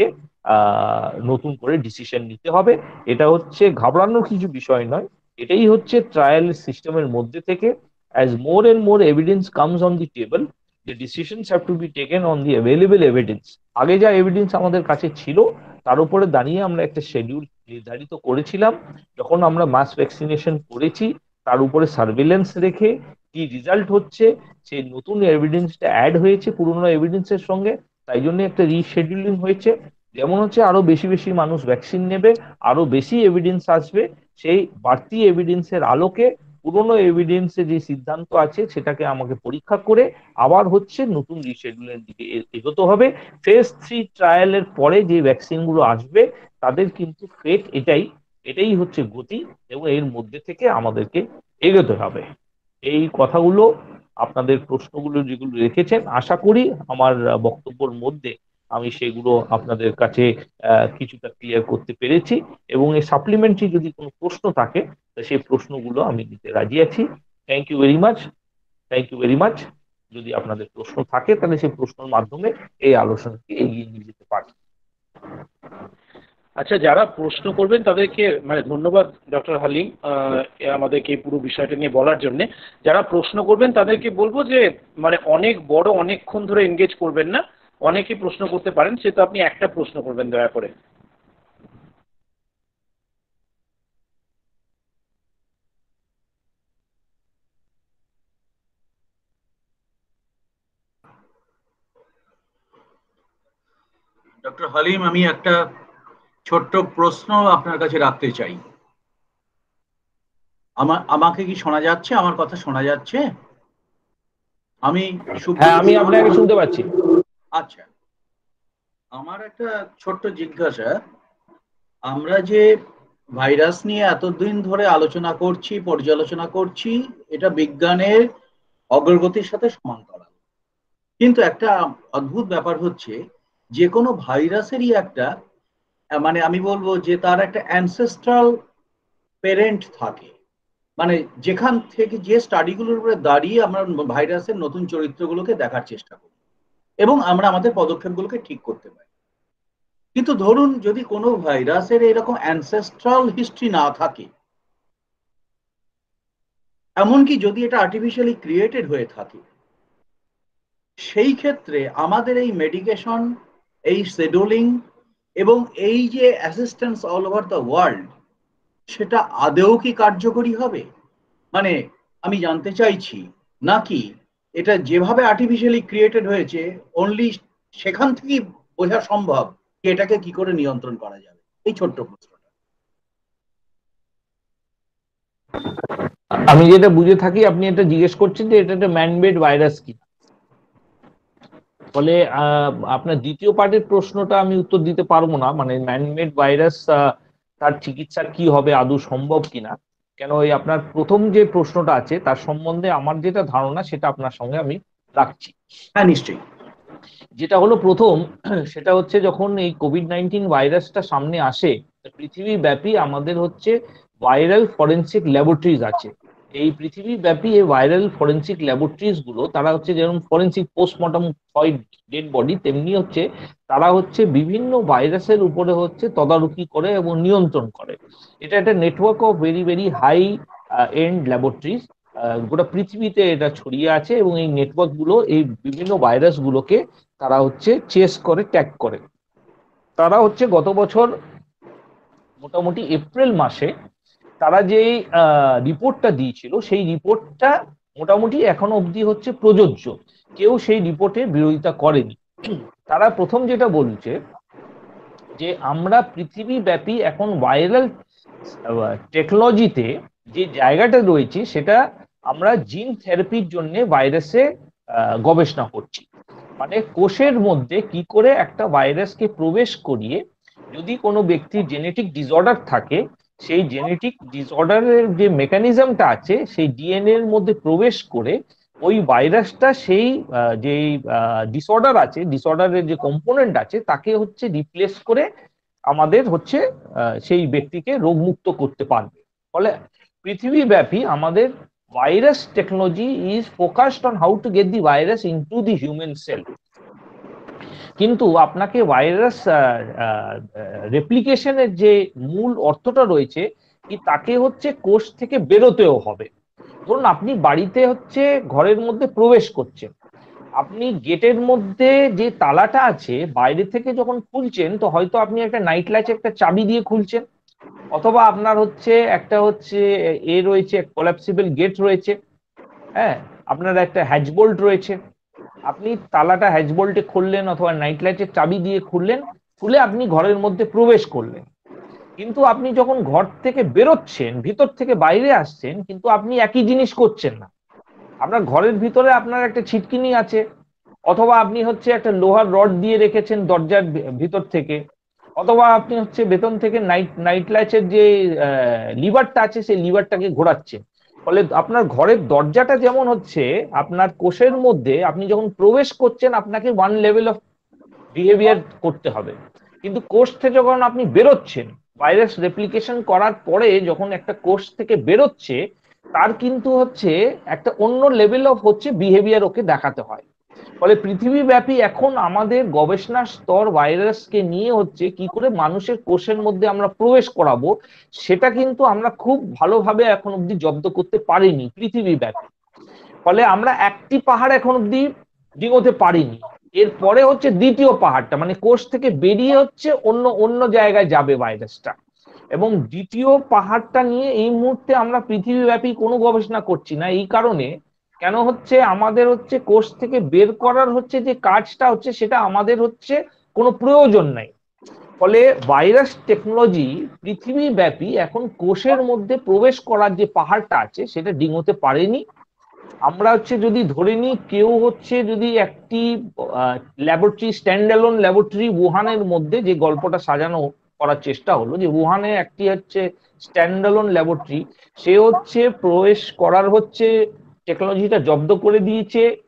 আহ নতুন করে ডিসিশন নিতে হবে। এটা হচ্ছে ঘাবড়ানোর কিছু বিষয় নয়, এটাই হচ্ছে ট্রায়াল সিস্টেমের মধ্যে থেকে as more and more evidence comes on the table, the decisions have to be taken on the available evidence. আগে যা এভিডেন্স আমাদের কাছে ছিল তার উপরে দাঁড়িয়ে আমরা একটা শিডিউল নির্ধারিত করেছিলাম। যখন আমরা মাস ভ্যাকসিনেশন করেছি তার উপরে সার্ভেলেন্স রেখে কি রেজাল্ট হচ্ছে, সেই নতুন এভিডেন্সটা অ্যাড হয়েছে পুরোনো এভিডেন্সের সঙ্গে, তাই জন্য একটা রিশেডিউলিং হয়েছে। যেমন হচ্ছে আরো বেশি বেশি মানুষ ভ্যাকসিন নেবে, আরো বেশি এভিডেন্স আসবে, সেই বাড়তি এভিডেন্সের আলোকে পুরোনো এভিডেন্সে যে সিদ্ধান্ত আছে সেটাকে আমাকে পরীক্ষা করে আবার হচ্ছে নতুন রিশেডিউলের দিকে এগোতে হবে। ফেজ থ্রি ট্রায়ালের পরে যে ভ্যাকসিন গুলো আসবে তাদের কিন্তু ফেট এটাই এটাই হচ্ছে গতি, এবং এর মধ্যে থেকে আমাদেরকে এগোতে হবে। এই কথাগুলো আপনাদের প্রশ্নগুলো যেগুলো রেখেছেন আশা করি আমার বক্তব্যের মধ্যে আমি সেগুলো আপনাদের কাছে কিছুটা ক্লিয়ার করতে পেরেছি, এবং এই সাপ্লিমেন্টারি যদি কোনো প্রশ্ন থাকে সেই প্রশ্নগুলো আমি দিতে রাজি আছি। Thank you very much thank you very much যদি আপনাদের প্রশ্ন থাকে তাহলে সেই প্রশ্নের মাধ্যমে এই আলোচনাকে এগিয়ে নিয়ে যেতে পারি। আচ্ছা, যারা প্রশ্ন করবেন তাদেরকে মানে ধন্যবাদ ডক্টর হালিম আমাদেরকে এই পুরো বিষয়টা নিয়ে বলার জন্য। যারা প্রশ্ন করবেন তাদেরকে বলবো যে মানে অনেক বড় অনেকক্ষণ ধরে এনগেজ করবেন না, অনেকে প্রশ্ন করতে পারেন, সেটা আপনি একটা প্রশ্ন করবেন দয়া করে। ডক্টর হালিম, আমি একটা ছোট্ট প্রশ্ন আপনার কাছে রাখতে চাই। আমার আমাকে কি শোনা যাচ্ছে? আমার কথা শোনা যাচ্ছে? আমি হ্যাঁ, আমি আপনাকে শুনতে পাচ্ছি। আচ্ছা, আমার একটা ছোট্ট জিজ্ঞাসা, আমরা যে ভাইরাস নিয়ে এতদিন ধরে আলোচনা করছি, পর্যালোচনা করছি, এটা বিজ্ঞানের অগ্রগতির সাথে সমান্তরাল। কিন্তু একটা অদ্ভুত ব্যাপার হচ্ছে, যে কোনো ভাইরাসেরই একটা মানে আমি বলবো যে তার একটা অ্যানসেস্ট্রাল পেরেন্ট থাকে, মানে যেখান থেকে যে স্টাডিগুলোর উপরে দাঁড়িয়ে আমরা ভাইরাসের নতুন চরিত্রগুলোকে দেখার চেষ্টা করি এবং আমরা আমাদের পদক্ষেপগুলোকে ঠিক করতে পারি। কিন্তু ধরুন যদি কোনো ভাইরাসের এরকম অ্যানসেস্ট্রাল হিস্ট্রি না থাকে, এমনকি যদি এটা আর্টিফিশিয়ালি ক্রিয়েটেড হয়ে থাকে, সেই ক্ষেত্রে আমাদের এই মেডিকেশন, এই শেডিউলিং এবং এই যে assistance all over the world, সেটা আদৌ কি কার্যকরী হবে? মানে আমি জানতে চাইছি, নাকি এটা যেভাবে আর্টিফিশিয়ালি ক্রিয়েটেড হয়েছে অনলি সেখান থেকেই বোঝা সম্ভব যে এটাকে কি করে নিয়ন্ত্রণ করা যাবে? এই ছোট্ট প্রশ্নটা। আমি যেটা বুঝে থাকি, আপনি এটা জিজ্ঞেস করছেন যে এটা একটা ম্যানমেড ভাইরাস কি। ফলে আপনার দ্বিতীয় পার্টের প্রশ্নটা আমি উত্তর দিতে পারবো না, মানে ম্যানমেড ভাইরাস তার চিকিৎসা কি হবে, আদৌ সম্ভব কিনা। কেন ওই আপনার প্রথম যে প্রশ্নটা আছে তার সম্বন্ধে আমার যেটা ধারণা সেটা আপনার সঙ্গে আমি রাখছি। হ্যাঁ, নিশ্চয়ই। যেটা হলো প্রথম, সেটা হচ্ছে যখন এই কোভিড নাইন্টিন ভাইরাসটা সামনে আসে, পৃথিবী ব্যাপী আমাদের হচ্ছে ভাইরাল ফরেন্সিক ল্যাবরেটরিজ আছে। এই পৃথিবী ব্যাপী এই ভাইরাল ফরেন্সিক ল্যাবরেটরিজ গুলো, তারা হচ্ছে যেমন ফরেন্সিক পোস্টমর্টম হয় ডেড বডি, তেমনি হচ্ছে তারা হচ্ছে বিভিন্ন ভাইরাসের উপরে হচ্ছে তদারকি করে এবং নিয়ন্ত্রণ করে। এটা একটা network of very very high end laboratories, গোটা পৃথিবীতে এটা ছড়িয়ে আছে এবং এই নেটওয়ার্ক গুলো এই বিভিন্ন ভাইরাস গুলোকে তারা হচ্ছে চেস করে, ট্যাগ করে। তারা হচ্ছে গত বছর মোটামুটি এপ্রিল মাসে তারা যে রিপোর্টটা দিয়েছিল, সেই রিপোর্টটা মোটামুটি এখনো অবধি হচ্ছে প্রযোজ্য, কেউ সেই রিপোর্টের বিরোধিতা করেনি। তারা প্রথম যেটা বলছে যে আমরা পৃথিবী ব্যাপী এখন ভাইরাল টেকনোলজিতে যে জায়গাটা রয়েছে সেটা আমরা জিন থেরাপির জন্য ভাইরাসে গবেষণা করছি। মানে কোষের মধ্যে কি করে একটা ভাইরাসকে প্রবেশ করিয়ে, যদি কোনো ব্যক্তির জেনেটিক ডিসঅর্ডার থাকে, সেই জেনেটিক ডিসঅর্ডারের যে মেকানিজমটা আছে সেই ডিএনএ এর মধ্যে প্রবেশ করে ওই ভাইরাসটা সেই যে ডিসঅর্ডার আছে, ডিসঅর্ডারের যে কম্পোনেন্ট আছে তাকে হচ্ছে রিপ্লেস করে আমাদের হচ্ছে সেই ব্যক্তিকে রোগমুক্ত করতে পারবে। ফলে পৃথিবীব্যাপী আমাদের virus technology is focused on how to get the virus into the human cell. কিন্তু আপনাকে ভাইরাস রেপ্লিকেশনের যে মূল অর্থটা রয়েছে কি, তাকে হচ্ছে কোষ থেকে বেরোতেও হবে। ধরুন আপনি বাড়িতে হচ্ছে ঘরের মধ্যে প্রবেশ করছেন, আপনি গেটের মধ্যে যে তালাটা আছে বাইরে থেকে যখন খুলছেন, তো হয়তো আপনি একটা নাইট ল্যাচ একটা চাবি দিয়ে খুলছেন, অথবা আপনার হচ্ছে একটা হচ্ছে এ রয়েছে কোলাপসিবল গেট রয়েছে, হ্যাঁ, আপনার একটা হ্যাজবোল্ট রয়েছে, আপনি তালাটা হ্যাজবোল্টে খুললেন অথবা নাইট লাইটের চাবি দিয়ে খুললেন, খুলে আপনি ঘরের মধ্যে প্রবেশ করলেন। কিন্তু আপনি যখন ঘর থেকে বেরোচ্ছেন, ভিতর থেকে বাইরে আসছেন, কিন্তু আপনি একই জিনিস করছেন না। আপনার ঘরের ভিতরে আপনার একটা ছিটকিনি আছে, অথবা আপনি হচ্ছে একটা লোহার রড দিয়ে রেখেছেন দরজার ভিতর থেকে, অথবা আপনি হচ্ছে বেতন থেকে নাইট নাইট লাইটের যে লিভারটা আছে সেই লিভারটাকে ঘোরাচ্ছেন। ফলে আপনার ঘরের দরজাটা যেমন হচ্ছে আপনার কোষের মধ্যে আপনি যখন প্রবেশ করছেন আপনাকে ওয়ান লেভেল অফ বিহেভিয়ার করতে হবে, কিন্তু কোষ থেকে যখন আপনি বেরোচ্ছেন, ভাইরাস রেপ্লিকেশন করার পরে যখন একটা কোষ থেকে বেরোচ্ছে, তার কিন্তু হচ্ছে একটা অন্য লেভেল অফ হচ্ছে বিহেভিয়ার ওকে দেখাতে হয়। ফলে পৃথিবীব্যাপী এখন আমাদের গবেষণার স্তর ভাইরাসকে নিয়ে হচ্ছে কি করে মানুষের কোষের মধ্যে আমরা প্রবেশ করাবো, সেটা কিন্তু আমরা খুব ভালোভাবে এখন অব্দি জব্দ করতে পারিনি পৃথিবীব্যাপী। ফলে আমরা একটি পাহাড় এখন অব্দি ডিঙোতে পারিনি। এরপরে হচ্ছে দ্বিতীয় পাহাড়টা, মানে কোষ থেকে বেরিয়ে হচ্ছে অন্য অন্য জায়গায় যাবে ভাইরাসটা, এবং দ্বিতীয় পাহাড়টা নিয়ে এই মুহূর্তে আমরা পৃথিবীব্যাপী কোনো গবেষণা করছি না। এই কারণে কেন হচ্ছে আমাদের হচ্ছে কোষ থেকে বের করার হচ্ছে যে কাজটা হচ্ছে সেটা আমাদের হচ্ছে কোনো প্রয়োজন নাই। ফলে ভাইরাস টেকনোলজি পৃথিবীব্যাপী এখন কোষের মধ্যে প্রবেশ করার যে পাহাড়টা আছে সেটা ডিঙোতে পারেনি। আমরা হচ্ছে যদি ধরে নিই কেউ হচ্ছে যদি একটি ল্যাবরেটরি, স্ট্যান্ডঅ্যালোন ল্যাবরেটরি উহানের মধ্যে যে গল্পটা সাজানো করার চেষ্টা হলো, যে উহানে একটি হচ্ছে স্ট্যান্ডঅ্যালোন ল্যাবরেটরি, সে হচ্ছে প্রবেশ করার হচ্ছে টেকনোলজিটা জব্দ করে দিয়েছে,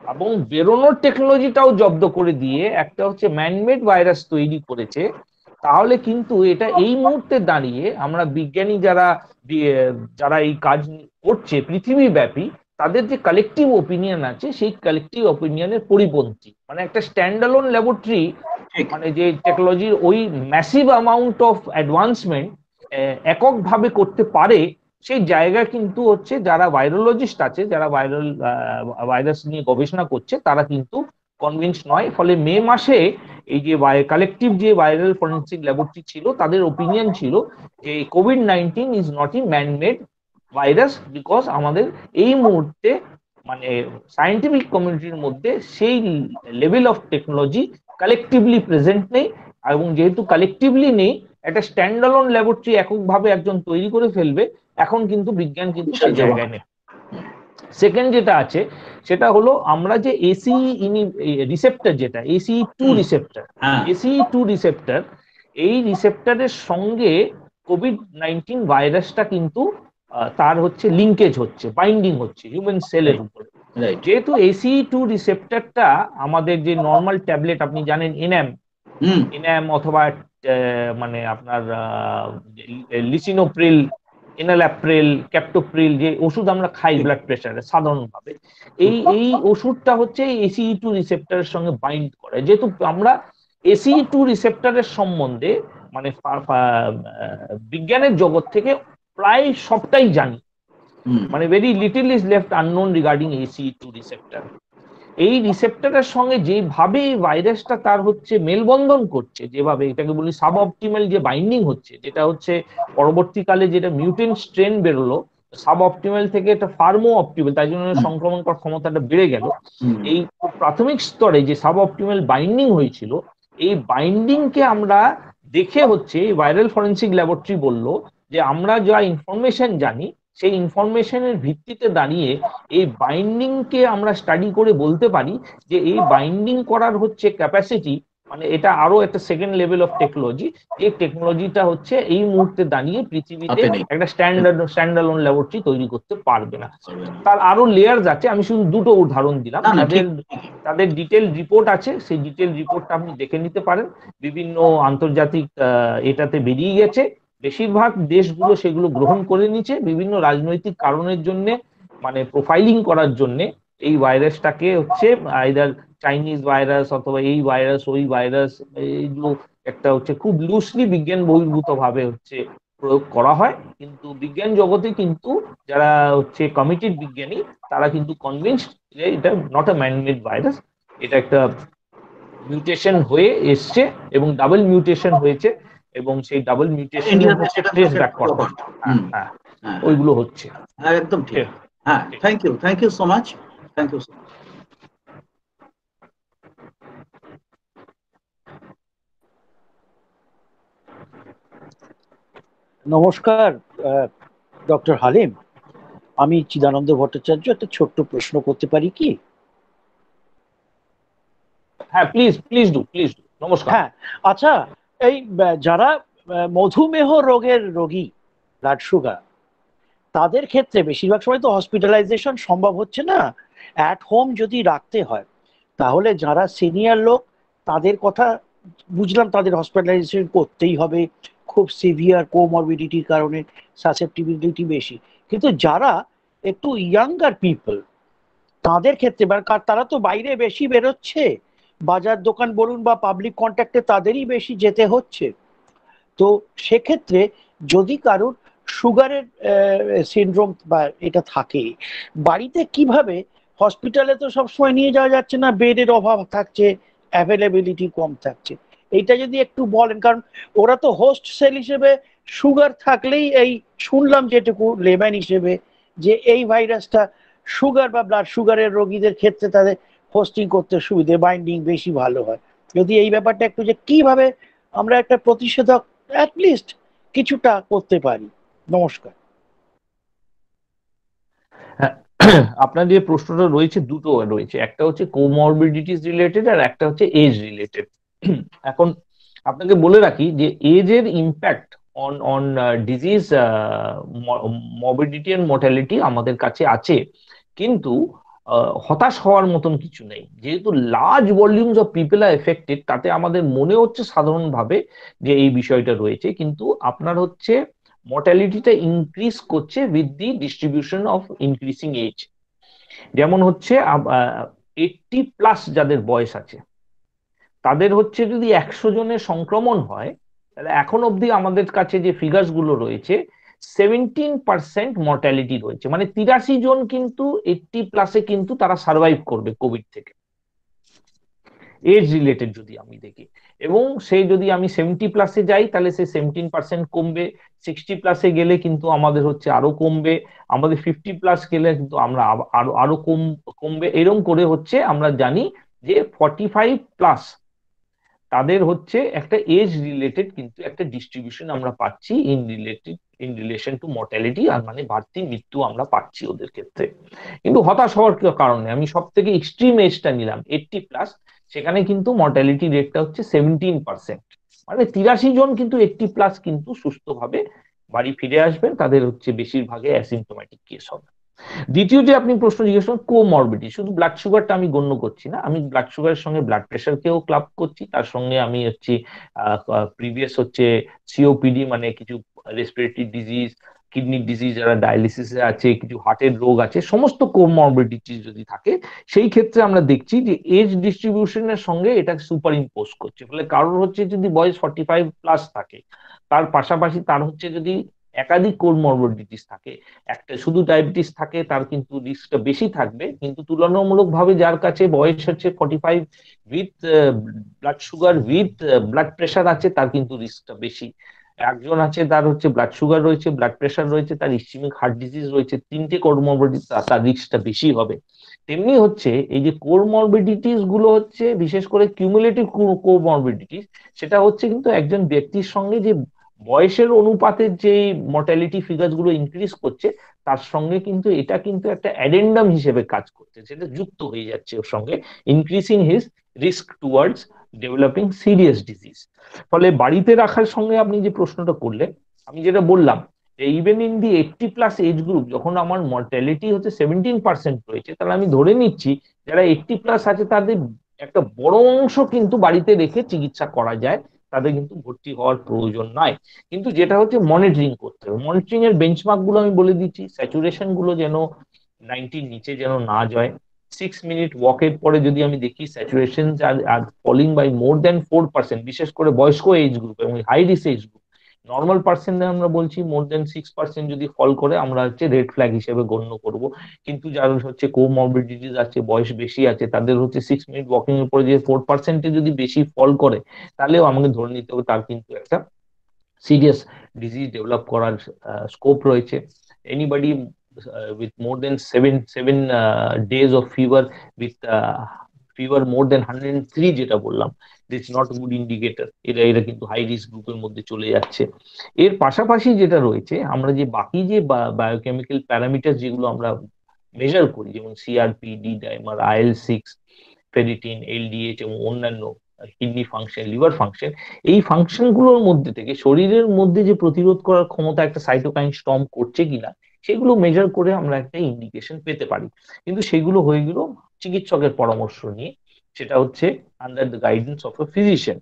এবং বেরোনোর টেকনোলজিটাও জব্দ করে দিয়ে একটা হচ্ছে ম্যানমেড ভাইরাস তৈরি করেছে, তাহলে কিন্তু এটা এই মুহূর্তে দাঁড়িয়ে আমরা বিজ্ঞানী যারা যারা এই কাজ করছে পৃথিবীব্যাপী, তাদের যে কালেকটিভ ওপিনিয়ন আছে সেই কালেকটিভ ওপিনিয়নের পরিপন্থী। মানে একটা স্ট্যান্ডালোন ল্যাবরেটরি, মানে যে টেকনোলজির ওই ম্যাসিভ অ্যামাউন্ট অফ অ্যাডভান্সমেন্ট এককভাবে করতে পারে, সেই জায়গা কিন্তু হচ্ছে যারা ভাইরোলজিস্ট আছে, যারা ভাইরাল ভাইরাস নিয়ে গবেষণা করছে, তারা কিন্তু কনভিন্স নয়। ফলে মে মাসে এই যে কালেকটিভ যে ভাইরাল ফরেন্সিক ল্যাবরেটরি ছিল, তাদের ওপিনিয়ন ছিল যে COVID nineteen is not a manmade virus, because আমাদের এই মুহূর্তে মানে সায়েন্টিফিক কমিউনিটির মধ্যে সেই level of technology collectively present নেই, এবং যেহেতু কালেকটিভলি নেই, একটা স্ট্যান্ডালোন ল্যাবরেটরি এককভাবে একজন তৈরি করে ফেলবে, এখন কিন্তু বিজ্ঞান কিন্তু সেই জায়গায় নেই। সেকেন্ড যেটা আছে সেটা হলো আমরা যে এসি রিসেপ্টর, যেটা ACE two receptor, ACE two receptor, এই রিসেপ্টরের সঙ্গে কোভিড নাইন্টিন ভাইরাসটা কিন্তু তার হচ্ছে লিঙ্কেজ হচ্ছে, বাইন্ডিং হচ্ছে হিউম্যান সেলের উপরে। যেহেতু এসি টু রিসেপ্টরটা আমাদের যে নর্মাল ট্যাবলেট আপনি জানেন, এনএম এনএম অথবা মানে আপনার লিসিনোপ্রিল, এনালাপ্রিল, ক্যাপটোপ্রিল, যে ওষুধ আমরা খাই ব্লাড প্রেশারে সাধারণভাবে, এই এই ওষুধটা হচ্ছে এসি টু রিসেপ্টরের সঙ্গে বাইন্ড করে। যেহেতু আমরা এসি টু রিসেপ্টরের সম্বন্ধে মানে বিজ্ঞানের জগৎ থেকে প্রায় সবটাই জানি, মানে very little is left unknown regarding ACE two receptor. এই রিসেপ্টরের সঙ্গে যেভাবে ভাইরাসটা তার হচ্ছে মেলবন্ধন করছে, যেভাবে এটাকে বলি সাব অপটিমাল যে বাইন্ডিং হচ্ছে, যেটা হচ্ছে পরবর্তীকালে যেটা মিউটেন্ট স্ট্রেন বেরোলো, সাব অপটিমাল থেকে এটা ফার্মো অপটিমাল, তাই জন্য সংক্রমণ করার ক্ষমতাটা বেড়ে গেল। এই প্রাথমিক স্তরে যে সাব অপটিমাল বাইন্ডিং হয়েছিল, এই বাইন্ডিংকে আমরা দেখে হচ্ছে ভাইরাল ফরেন্সিক ল্যাবরেটরি বললো যে আমরা যা ইনফরমেশন জানি, সেই ইনফরমেশনের ভিত্তিতে দাঁড়িয়ে এই বাইন্ডিং কে আমরা স্টাডি করে বলতে পারি যে এই বাইন্ডিং করার হচ্ছে ক্যাপাসিটি, মানে এটা আরো একটা সেকেন্ড লেভেল অফ টেকনোলজি। এই টেকনোলজিটা হচ্ছে এই মুহূর্তে দাঁড়িয়ে পৃথিবীতে একটা স্ট্যান্ডার্ড স্ট্যান্ডালোন ল্যাবরেটরি তৈরি করতে পারবে না। তার আরো লেয়ার্স আছে, আমি শুধু দুটো উদাহরণ দিলাম। তাদের তাদের ডিটেল রিপোর্ট আছে, সেই ডিটেল রিপোর্টটা আপনি দেখে নিতে পারেন, বিভিন্ন আন্তর্জাতিক এটাতে বেরিয়ে গেছে। বেশিরভাগ দেশগুলো সেগুলো গ্রহণ করে নিচ্ছে বিভিন্ন রাজনৈতিক কারণের জন্য, মানে প্রোফাইলিং করার জন্য এই ভাইরাসটাকে হচ্ছে আইদার চাইনিজ ভাইরাস অথবা এই ভাইরাস ওই ভাইরাস, এইগুলো একটা হচ্ছে খুব লুজলি বিজ্ঞান বহির্ভূত ভাবে হচ্ছে প্রয়োগ করা হয়। কিন্তু বিজ্ঞান জগতে কিন্তু যারা হচ্ছে কমিটেড বিজ্ঞানী, তারা কিন্তু কনভিন্সড যে এটা নট আ ম্যানমেড ভাইরাস, এটা একটা মিউটেশন হয়ে এসছে এবং ডাবল মিউটেশন হয়েছে, এবং সেই ডাবল মিউটেশন ট্রেস ব্যাক করা হ্যাঁ ওইগুলো হচ্ছে। একদম ঠিক। হ্যাঁ, thank you, thank you so much, thank you so much. নমস্কার ডক্টর হালিম, আমি চিদানন্দ ভট্টাচার্য। একটা ছোট্ট প্রশ্ন করতে পারি কি? হ্যাঁ please please do please do নমস্কার। হ্যাঁ আচ্ছা, এই যারা মধুমেহ রোগের রোগী, ব্লাড সুগার, তাদের ক্ষেত্রে বেশিরভাগ সময় তো হসপিটালাইজেশন সম্ভব হচ্ছে না, অ্যাট হোম যদি রাখতে হয়, তাহলে যারা সিনিয়র লোক তাদের কথা বুঝলাম, তাদের হসপিটালাইজেশন করতেই হবে, খুব সিভিয়ার কোমরবিডিটির কারণে সাসেপ্টিবিলিটি বেশি। কিন্তু যারা একটু ইয়াঙ্গার পিপল, তাদের ক্ষেত্রে তারা তো বাইরে বেশি বেরোচ্ছে, বাজার দোকান বলুন বা পাবলিক কন্ট্যাক্টে তাদেরই বেশি যেতে হচ্ছে, তো সেক্ষেত্রে যদি কারোর সুগারের সিনড্রোম বা এটা থাকে, বাড়িতে কিভাবে, হসপিটালে তো সবসময় নিয়ে যাওয়া যাচ্ছে না, বেডের অভাব থাকছে, অ্যাভেলেবিলিটি কম থাকছে, এইটা যদি একটু বলেন। কারণ ওরা তো হোস্ট সেল হিসেবে, সুগার থাকলেই এই শুনলাম যেটুকু লেম্যান হিসেবে, যে এই ভাইরাসটা সুগার বা ব্লাড সুগারের রোগীদের ক্ষেত্রে তাদের হোস্টিং করতে সুবিধে, বাইন্ডিং বেশি ভালো হয়। যদি এই ব্যাপারটা একটু, যে কিভাবে আমরা একটা প্রতিষেধক অ্যাটলিস্ট কিছুটা করতে পারি। নমস্কার। আপনার যে প্রশ্নটা রয়েছে, দুটো রয়েছে, একটা হচ্ছে কোমরবিডিটিস রিলেটেড আর একটা হচ্ছে এজ রিলেটেড। এখন আপনাকে বলে রাখি যে এজের impact on on disease morbidity and mortality আমাদের কাছে আছে, কিন্তু হতাশ হওয়ার মতন কিছু নেই। যেহেতু large volumes of people are affected, তাতে আমাদের মনে হচ্ছে সাধারণভাবে যে এই বিষয়টা রয়েছে, কিন্তু আপনার হচ্ছে মর্টালিটিটা ইনক্রিজ করছে with the distribution of increasing age. যেমন হচ্ছে এইটটি প্লাস যাদের বয়স আছে, তাদের হচ্ছে যদি একশো জনের সংক্রমণ হয়, তাহলে এখন অবধি আমাদের কাছে যে ফিগার্স গুলো রয়েছে, সেভেন্টিন পার্সেন্ট মর্টালিটি রয়েছে। মানে তিরাশি জন কিন্তু এইটটি প্লাসে কিন্তু তারা সার্ভাইভ করবে কোভিড থেকে, এজ রিলেটেড যদি আমি দেখি। এবং সেই যদি আমি সেভেন্টি প্লাসে যাই, তাহলে সে সেভেন্টিন পার্সেন্ট কমবে। সিক্সটি প্লাসে গেলে কিন্তু আমাদের হচ্ছে আরো কমবে। আমাদের ফিফটি প্লাস গেলে কিন্তু আমরা আরো আরো কম কমবে। এরকম করে হচ্ছে আমরা জানি যে ফর্টি ফাইভ প্লাস তাদের হচ্ছে একটা এজ রিলেটেড কিন্তু একটা ডিস্ট্রিবিউশন আমরা পাচ্ছি in related in relation to mortality, আর মানে বাড়তি মৃত্যু আমরা পাচ্ছি ওদের ক্ষেত্রে। কিন্তু হতাশ হওয়ার কারণে আমি সব থেকে এক্সট্রিম এজটা নিলাম এইটটি প্লাস, সেখানে কিন্তু মর্টালিটি রেটটা হচ্ছে সেভেন্টিন পার্সেন্ট। মানে তিরাশি জন কিন্তু এইটটি প্লাস কিন্তু সুস্থভাবে বাড়ি ফিরে আসবেন, তাদের হচ্ছে বেশিরভাগে অ্যাসিমটোম্যাটিক কেস হবে। দ্বিতীয় যে আপনি প্রশ্ন জিজ্ঞেস করেন কোমরবিডিটি, শুধু ব্লাড সুগারটা আমি গণ্য করছি না, আমি ব্লাড সুগারের সঙ্গে ব্লাড প্রেশারকেও ক্লাব করছি, তার সঙ্গে আমি হচ্ছে প্রিভিয়াস হচ্ছে সিওপিডি মানে কিছু রেসপিরেটরি ডিজিজ, কিডনি ডিজিজ, যারা ডায়ালিসিসে আছে, কিছু হার্টের রোগ আছে, সমস্ত কোমরবিডিটি যদি থাকে, সেই ক্ষেত্রে আমরা দেখছি যে এজ ডিস্ট্রিবিউশনের সঙ্গে এটা সুপার ইম্পোজ করছে। ফলে কারোর হচ্ছে যদি বয়স ফর্টি ফাইভ প্লাস থাকে, তার পাশাপাশি তার হচ্ছে যদি একাধিক কোমরবিডিটিস থাকে, একটা শুধু ডায়াবেটিস থাকে, তার কিন্তু রিস্কটা বেশি থাকবে। কিন্তু তুলনামূলকভাবে যার কাছে বয়স হচ্ছে forty five with blood sugar with blood pressure আছে, তার কিন্তু রিস্কটা বেশি। একজন আছে তার হচ্ছে ব্লাড সুগার রয়েছে, ব্লাড প্রেশার রয়েছে, তার ইসচেমিক হার্ট ডিজিজ রয়েছে, তিনটে কোমরবিডিটি, তার রিস্কটা বেশি হবে। তেমনি হচ্ছে এই যে কোমরবিডিটিস গুলো হচ্ছে বিশেষ করে কিউমুলেটিভ কোমরবিডিটিস, সেটা হচ্ছে কিন্তু একজন ব্যক্তির সঙ্গে যে বয়সের অনুপাতের যে মর্টালিটি ফিগার গুলো ইনক্রিজ করছে, তার সঙ্গে কিন্তু এটা কিন্তু একটা অ্যাডেন্ডাম হিসেবে কাজ করছে, সেটা যুক্ত হয়ে যাচ্ছে ওর সঙ্গে, increasing his risk towards developing serious disease. ফলে বাড়িতে রাখার সঙ্গে আপনি যে প্রশ্নটা করলেন, আমি যেটা বললাম even in the eighty plus age group, যখন আমার মর্টালিটি হচ্ছে সেভেন্টিন পার্সেন্ট রয়েছে, তাহলে আমি ধরে নিচ্ছি যারা এইটটি প্লাস আছে তাদের একটা বড় অংশ কিন্তু বাড়িতে রেখে চিকিৎসা করা যায়, তাদের কিন্তু ভর্তি হওয়ার প্রয়োজন নাই। কিন্তু যেটা হচ্ছে মনিটরিং করতে হবে। মনিটরিং এর বেঞ্চমার্ক গুলো আমি বলে দিচ্ছি, স্যাচুরেশন গুলো যেন নাইনটির নিচে যেন না যায়। সিক্স মিনিট ওয়াকের পরে যদি আমি দেখি saturation are falling by more than four percent, বিশেষ করে বয়স্ক এজ গ্রুপ এবং high risk age group, normal পার্সেন্টে আমরা বলছি মোর দেন সিক্স পার্সেন্ট যদি ফল করে, আমরা হচ্ছে রেড ফ্ল্যাগ হিসেবে গণ্য করব। কিন্তু যারা হচ্ছে কোমরবিডিটিস আছে, বয়স বেশি আছে, তাদের হচ্ছে সিক্স মিনিট ওয়াকিং এর পরে যে ফোর পার্সেন্টে যদি বেশি ফল করে, তাহলেও আমাকে ধরে নিতে হবে তার কিন্তু একটা সিরিয়াস ডিজিজ ডেভেলপ করার স্কোপ রয়েছে। Anybody with more than seven seven days of fever, with fever more than hundred three, যেটা বললাম, দিস নট গুড ইন্ডিকেটর, এরা এরা কিন্তু হাই রিস্ক গ্রুপের মধ্যে চলে যাচ্ছে। এর পাশাপাশি যেটা রয়েছে, আমরা যে বাকি যে বায়োকেমিক্যাল প্যারামিটার যেগুলো আমরা মেজার করি, যেমন CRP, D dimer, IL six, ferritin, LDH এবং অন্যান্য কিডনি ফাংশন, লিভার ফাংশন, এই ফাংশন গুলোর মধ্যে থেকে শরীরের মধ্যে যে প্রতিরোধ করার ক্ষমতা একটা সাইটোকাইন স্টর্ম করছে কিনা, সেগুলো মেজার করে আমরা একটা ইন্ডিকেশন পেতে পারি। কিন্তু সেগুলো হয়ে গেল চিকিৎসকের পরামর্শ নিয়ে, সেটা হচ্ছে under the guidance of a physician.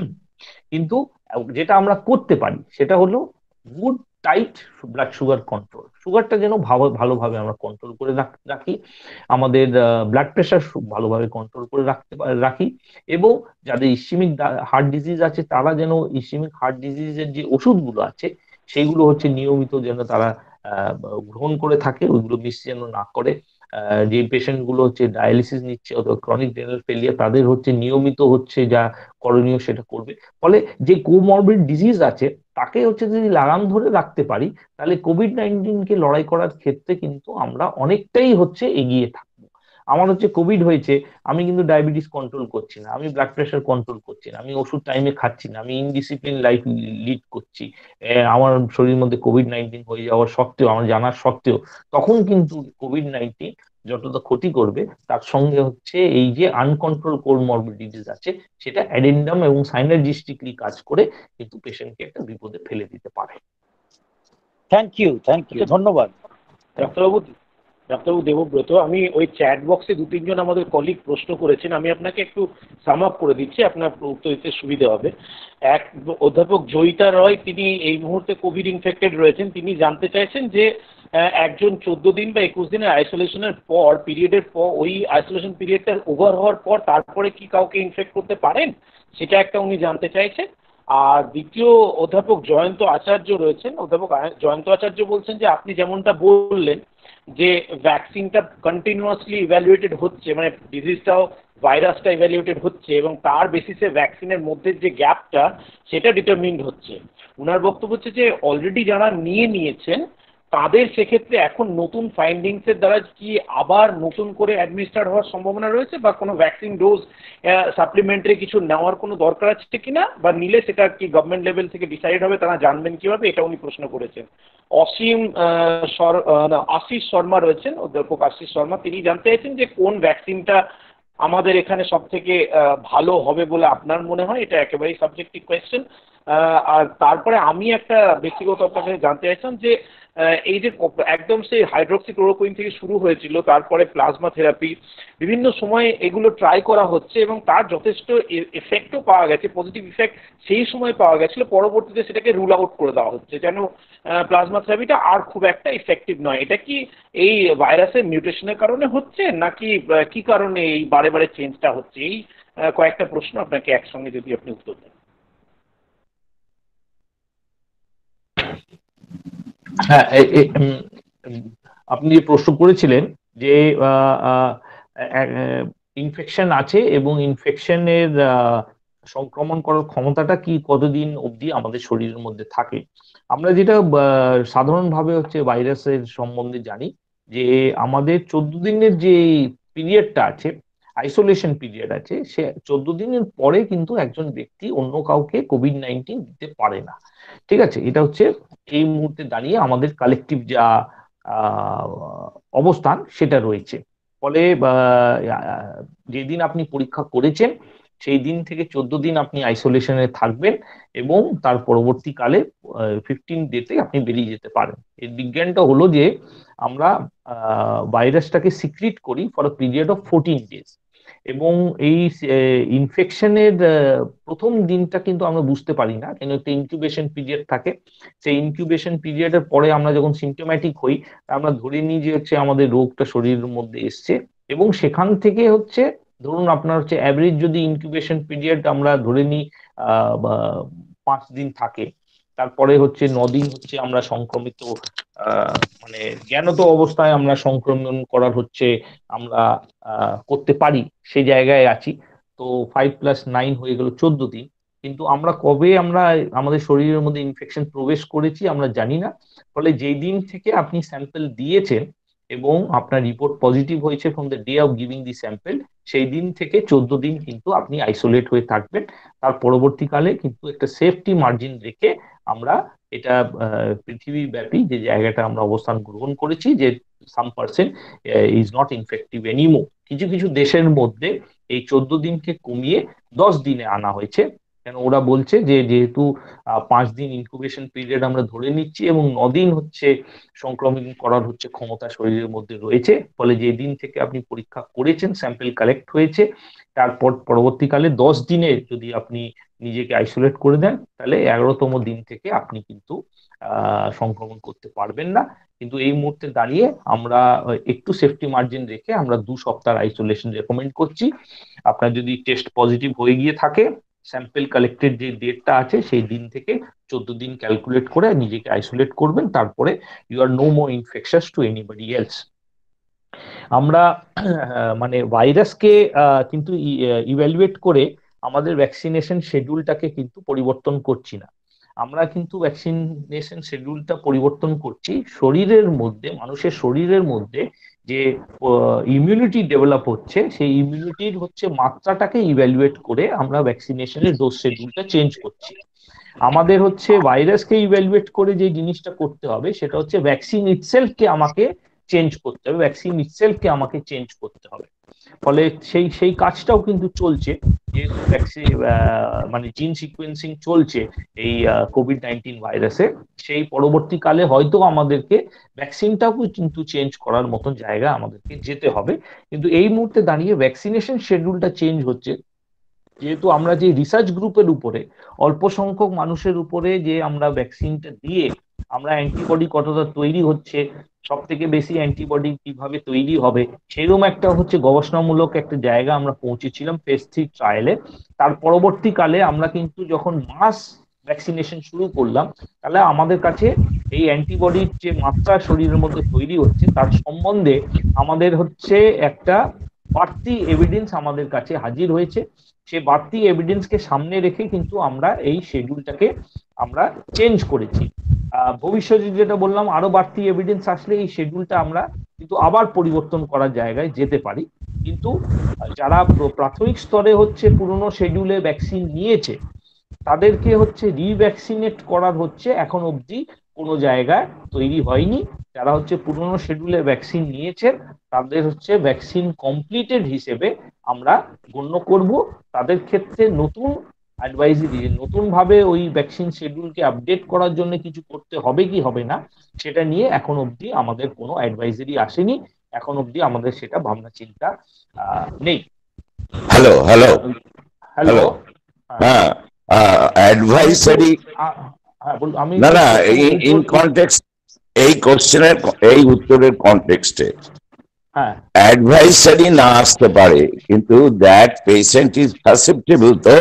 কিন্তু যেটা আমরা করতে পারি সেটা হলো good tight blood sugar control. সুগারটা যেন ভালোভাবে আমরা কন্ট্রোল করে রাখি, আমাদের ব্লাড প্রেশার ভালোভাবে কন্ট্রোল করে রাখতে রাখি, এবং যাদের ইসচেমিক হার্ট ডিজিজ আছে, তারা যেন ইসচেমিক হার্ট ডিজিজের যে ওষুধগুলো আছে, সেইগুলো হচ্ছে নিয়মিত যেন তারা গ্রহণ করে থাকে, ওইগুলো মিস যেন না করে। যে পেশেন্ট গুলো হচ্ছে ডায়ালিসিস নিচ্ছে অথবা ক্রনিক রেনাল ফেলিয়ার, তাদের হচ্ছে নিয়মিত হচ্ছে যা করণীয় সেটা করবে। ফলে যে কোমরবিড ডিজিজ আছে, তাকে হচ্ছে যদি লাগাম ধরে রাখতে পারি, তাহলে কোভিড নাইন্টিন কে লড়াই করার ক্ষেত্রে কিন্তু আমরা অনেকটাই হচ্ছে এগিয়ে থাকবো। আমার হচ্ছে কোভিড হয়েছে, আমি কিন্তু ডায়াবেটিস কন্ট্রোল করছি না, আমি ব্লাড প্রেশার কন্ট্রোল করছি না, আমি ওষুধ টাইমে খাচ্ছি না, আমি ইনডিসিপ্লিন লাইফ লিড করছি, আমার শরীরের মধ্যে কোভিড নাইন্টিন হয়ে যাওয়ার সত্ত্বেও, আমার জানার সত্ত্বেও, তখন কিন্তু কোভিড নাইন্টিন যতটা ক্ষতি করবে, তার সঙ্গে হচ্ছে এই যে আনকন্ট্রোল কোমরবিডিটিস আছে, সেটা অ্যাডেন্ডাম এবং সাইনার্জিস্টিকলি কাজ করে কিন্তু পেশেন্টকে একটা বিপদে ফেলে দিতে পারে। থ্যাংক ইউ, থ্যাংক ইউ, ধন্যবাদ ডাক্তারবাবু। ডাক্তারবাবু দেবব্রত, আমি ওই চ্যাট বক্সে দু তিনজন আমাদের কলিগ প্রশ্ন করেছেন, আমি আপনাকে একটু সাম আপ করে দিচ্ছি, আপনার উত্তর দিতে সুবিধা হবে। এক অধ্যাপক জয়িতা রয়, তিনি এই মুহূর্তে কোভিড ইনফেক্টেড রয়েছেন। তিনি জানতে চাইছেন যে একজন চোদ্দ দিন বা একুশ দিনের আইসোলেশনের পর, পিরিয়ডের পর, ওই আইসোলেশন পিরিয়ডটা ওভার হওয়ার পর তারপরে কি কাউকে ইনফেক্ট করতে পারেন, সেটা একটা উনি জানতে চাইছেন। আর দ্বিতীয় অধ্যাপক জয়ন্ত আচার্য রয়েছেন। অধ্যাপক জয়ন্ত আচার্য বলছেন যে আপনি যেমনটা বললেন যে ভ্যাকসিনটা কন্টিনিউয়াসলি ইভ্যালুয়েটেড হচ্ছে, মানে ডিজিজটাও ভাইরাসটা ইভ্যালুয়েটেড হচ্ছে এবং তার বেসিসে ভ্যাকসিনের মধ্যে যে গ্যাপটা সেটা ডিটারমিন্ড হচ্ছে। ওনার বক্তব্য হচ্ছে যে অলরেডি যারা নিয়ে নিয়েছেন তাদের সেক্ষেত্রে এখন নতুন ফাইন্ডিংসের দ্বারা কি আবার নতুন করে অ্যাডমিনিস্টার হওয়ার সম্ভাবনা রয়েছে, বা কোনো ভ্যাকসিন ডোজ সাপ্লিমেন্টারি কিছু নেওয়ার কোনো দরকার আছে কিনা, বা নিলে সেটা কি গভর্নমেন্ট লেভেল থেকে ডিসাইড হবে, তারা জানবেন কিভাবে, এটা উনি প্রশ্ন করেছেন। অসীম আশিস শর্মা রয়েছেন, অধ্যাপক আশিস শর্মা, তিনি জানতে চাইছেন যে কোন ভ্যাকসিনটা আমাদের এখানে সব থেকে ভালো হবে বলে আপনার মনে হয়। এটা একেবারেই সাবজেক্টিভ কোয়েশ্চেন। আর তারপরে আমি একটা ব্যক্তিগত আপনার কাছে জানতে চাইছিলাম যে এই যে একদম সেই হাইড্রোক্সিক্লোরোকুইন থেকে শুরু হয়েছিল, তারপরে প্লাজমা থেরাপি, বিভিন্ন সময় এগুলো ট্রাই করা হচ্ছে এবং তার যথেষ্ট এফেক্টও পাওয়া গেছে, পজিটিভ ইফেক্ট সেই সময় পাওয়া গেছিল, পরবর্তীতে সেটাকে রুল আউট করে দেওয়া হচ্ছে যেন প্লাজমা থেরাপিটা আর খুব একটা ইফেক্টিভ নয়। এটা কি এই ভাইরাসের মিউটেশনের কারণে হচ্ছে, নাকি কি কারণে এই বারে বারে চেঞ্জটা হচ্ছে? এই কয়েকটা প্রশ্ন আপনাকে একসঙ্গে যদি আপনি উত্তর দেন। হ্যাঁ, আপনি যে প্রশ্ন করেছিলেন যে ইনফেকশন আছে এবং ইনফেকশনের সংক্রমণ করার ক্ষমতাটা কি কতদিন অবধি আমাদের শরীরের মধ্যে থাকে। আমরা যেটা সাধারণভাবে হচ্ছে ভাইরাসের সম্বন্ধে জানি যে আমাদের চোদ্দ দিনের যে পিরিয়ডটা আছে, আইসোলেশন পিরিয়ড আছে, সে চোদ্দ দিনের পরে কিন্তু একজন ব্যক্তি অন্য কাউকে কোভিড নাইন্টিন দিতে পারে না। ঠিক আছে, এটা হচ্ছে এই মুহূর্তে দাঁড়িয়ে আমাদের কালেকটিভ যা অবস্থান সেটা রয়েছে। ফলে যেদিন আপনি পরীক্ষা করেছেন সেই দিন থেকে চোদ্দ দিন আপনি আইসোলেশনে থাকবেন এবং তার পরবর্তীকালে ফিফটিন ডেতে আপনি বেরিয়ে যেতে পারেন। এর বিজ্ঞানটা হলো যে আমরা ভাইরাসটাকে সিক্রিট করি for a period of fourteen days এবং এই ইনফেকশনের প্রথম দিনটা কিন্তু আমরা বুঝতে পারি না, কেন একটা ইনকিউবেশন পিরিয়ড থাকে। সেই ইনকিউবেশন পিরিয়ডের পরে আমরা যখন সিমটোম্যাটিক হই আমরা ধরে নিই যে হচ্ছে আমাদের রোগটা শরীরের মধ্যে এসছে এবং সেখান থেকে হচ্ছে ধরুন আপনার হচ্ছে অ্যাভারেজ যদি ইনকিউবেশন পিরিয়ড আমরা ধরে নিই আহ পাঁচ দিন থাকে, তারপরে হচ্ছে নদিন হচ্ছে আমরা সংক্রমিত আহ মানে জ্ঞানত অবস্থায় আমরা সংক্রমণ করার হচ্ছে আমরা আহ করতে পারি, সেই জায়গায় আছি। তো ফাইভ প্লাস নাইন হয়ে গেল চোদ্দ দিন, কিন্তু আমরা কবে আমরা আমাদের শরীরের মধ্যে ইনফেকশন প্রবেশ করেছি আমরা জানি না। ফলে যেই দিন থেকে আপনি স্যাম্পল দিয়েছেন এবং আপনার রিপোর্ট পজিটিভ হয়েছে from the day of giving the sample, সেই দিন থেকে চোদ্দ দিন কিন্তু আপনি আইসোলেট হয়ে থাকবেন। তার পরবর্তীকালে কিন্তু একটা সেফটি মার্জিন রেখে আমরা এটা পৃথিবী ব্যাপী যে জায়গাটা আমরা অবস্থান গ্রহণ করেছি যে some percent is not infective anymore, কিছু কিছু দেশের মধ্যে এই চোদ্দ দিনকে কমিয়ে দশ দিনে আনা হয়েছে। কেন ওরা বলছে যে যেহেতু পাঁচ দিন ইনকিউবেশন পিরিয়ড আমরা ধরে নিচ্ছি এবং নদিন হচ্ছে সংক্রমণ করার হচ্ছে ক্ষমতা শরীরের মধ্যে রয়েছে, ফলে যে দিন থেকে আপনি পরীক্ষা করেছেন স্যাম্পল কালেক্ট হয়েছে তারপর পরবর্তীকালে দশ দিনে যদি আপনি নিজেকে আইসোলেট করে দেন তাহলে এগারোতম দিন থেকে আপনি কিন্তু আহ সংক্রমণ করতে পারবেন না। কিন্তু এই মুহূর্তে দাঁড়িয়ে আমরা একটু সেফটি মার্জিন রেখে আমরা দু সপ্তাহ আইসোলেশন রেকমেন্ড করছি। আপনার যদি টেস্ট পজিটিভ হয়ে গিয়ে থাকে স্যাম্পল কালেক্টেড যে ডেটটা আছে সেই দিন থেকে চোদ্দ দিন ক্যালকুলেট করে নিজেকে আইসোলেট করবেন, তারপরে you are no more infectious to anybody else. আমরা মানে ভাইরাসকে কিন্তু ইভ্যালুয়েট করে আমাদের ভ্যাকসিনেশন শিডিউলটাকে কিন্তু পরিবর্তন করছি না, আমরা কিন্তু ভ্যাকসিনেশন শিডিউলটা পরিবর্তন করছি শরীরের মধ্যে, মানুষের শরীরের মধ্যে যে ইমিউনিটি ডেভেলপ হচ্ছে সেই ইমিউনিটির হচ্ছে মাত্রাটাকে ইভ্যালুয়েট করে আমরা ভ্যাকসিনেশনের ডোজ শিডিউলটা চেঞ্জ করছি। আমাদের হচ্ছে ভাইরাসকে ইভ্যালুয়েট করে যে জিনিসটা করতে হবে সেটা হচ্ছে ভ্যাকসিন ইটসেলফকে আমাকে চেঞ্জ করতে হবে, ভ্যাকসিন ইটসেলফকে আমাকে চেঞ্জ করতে হবে। ফলে সেই সেই কাজটাও কিন্তু চলছে, যেহেতু ভ্যাকসিন মানে জিন সিকোয়েন্সিং চলছে এই কোভিড নাইন্টিন ভাইরাসে, সেই পরবর্তীকালে হয়তো আমাদেরকে ভ্যাকসিনটাও কিন্তু চেঞ্জ করার মতন জায়গা আমাদেরকে যেতে হবে। কিন্তু এই মুহূর্তে দাঁড়িয়ে ভ্যাকসিনেশন শিডিউলটা চেঞ্জ হচ্ছে, যেহেতু আমরা যে রিসার্চ গ্রুপের উপরে অল্প সংখ্যক মানুষের উপরে যে আমরা ভ্যাকসিনটা দিয়ে আমরা অ্যান্টিবডি কতটা তৈরি হচ্ছে, সব থেকে বেশি অ্যান্টিবডি কিভাবে তৈরি হবে, সেরকম একটা হচ্ছে গবেষণামূলক একটা জায়গা আমরা পৌঁছেছিলাম ফেজ থ্রি ট্রায়ালে। তার পরবর্তীকালে আমরা কিন্তু যখন মাস ভ্যাকসিনেশন শুরু করলাম, তাহলে আমাদের কাছে এই অ্যান্টিবডির যে মাত্রা শরীরের মধ্যে তৈরি হচ্ছে তার সম্বন্ধে আমাদের হচ্ছে একটা বাড়তি এভিডেন্স আমাদের কাছে হাজির হয়েছে। সে বাড়তি এভিডেন্সকে সামনে রেখে কিন্তু আমরা এই শিডিউলটাকে আমরা চেঞ্জ করেছি। ভবিষ্যতে যেটা বললাম, আরো বাড়তি এভিডেন্স আসলে এই শিডিউলটা আমরা কিন্তু আবার পরিবর্তন করার জায়গায় যেতে পারি। কিন্তু যারা প্রাথমিক স্তরে হচ্ছে পুরনো শিডিউলে ভ্যাকসিন নিয়েছে তাদেরকে হচ্ছে রিভ্যাকসিনেট করার হচ্ছে এখন অবধি কোনো জায়গায় তৈরি হয়নি। যারা হচ্ছে পুরনো শিডিউলে ভ্যাকসিন নিয়েছেন তাদের হচ্ছে ভ্যাকসিন কমপ্লিটেড হিসেবে আমরা গণ্য করব। তাদের ক্ষেত্রে নতুন অ্যাডভাইজারি, নতুন ভাবে ওই ভ্যাকসিন শিডিউলকে আপডেট করার জন্য কিছু করতে হবে কি হবে না সেটা নিয়ে এখন অবধি আমাদের কোনো অ্যাডভাইজারি আসেনি, এখন অবধি আমাদের সেটা ভাবনা চিন্তা নেই। হ্যালো হ্যালো হ্যালো হ্যাঁ অ্যাডভাইজারি হ্যাঁ বলুন। আমি না না ইন কনটেক্সট এই কোশ্চেনের এই উত্তরের কনটেক্সটে হ্যাঁ অ্যাডভাইজারি না আসতে পারে, কিন্তু দ্যাট পেশেন্ট ইজ সাসেপ্টেবল। তো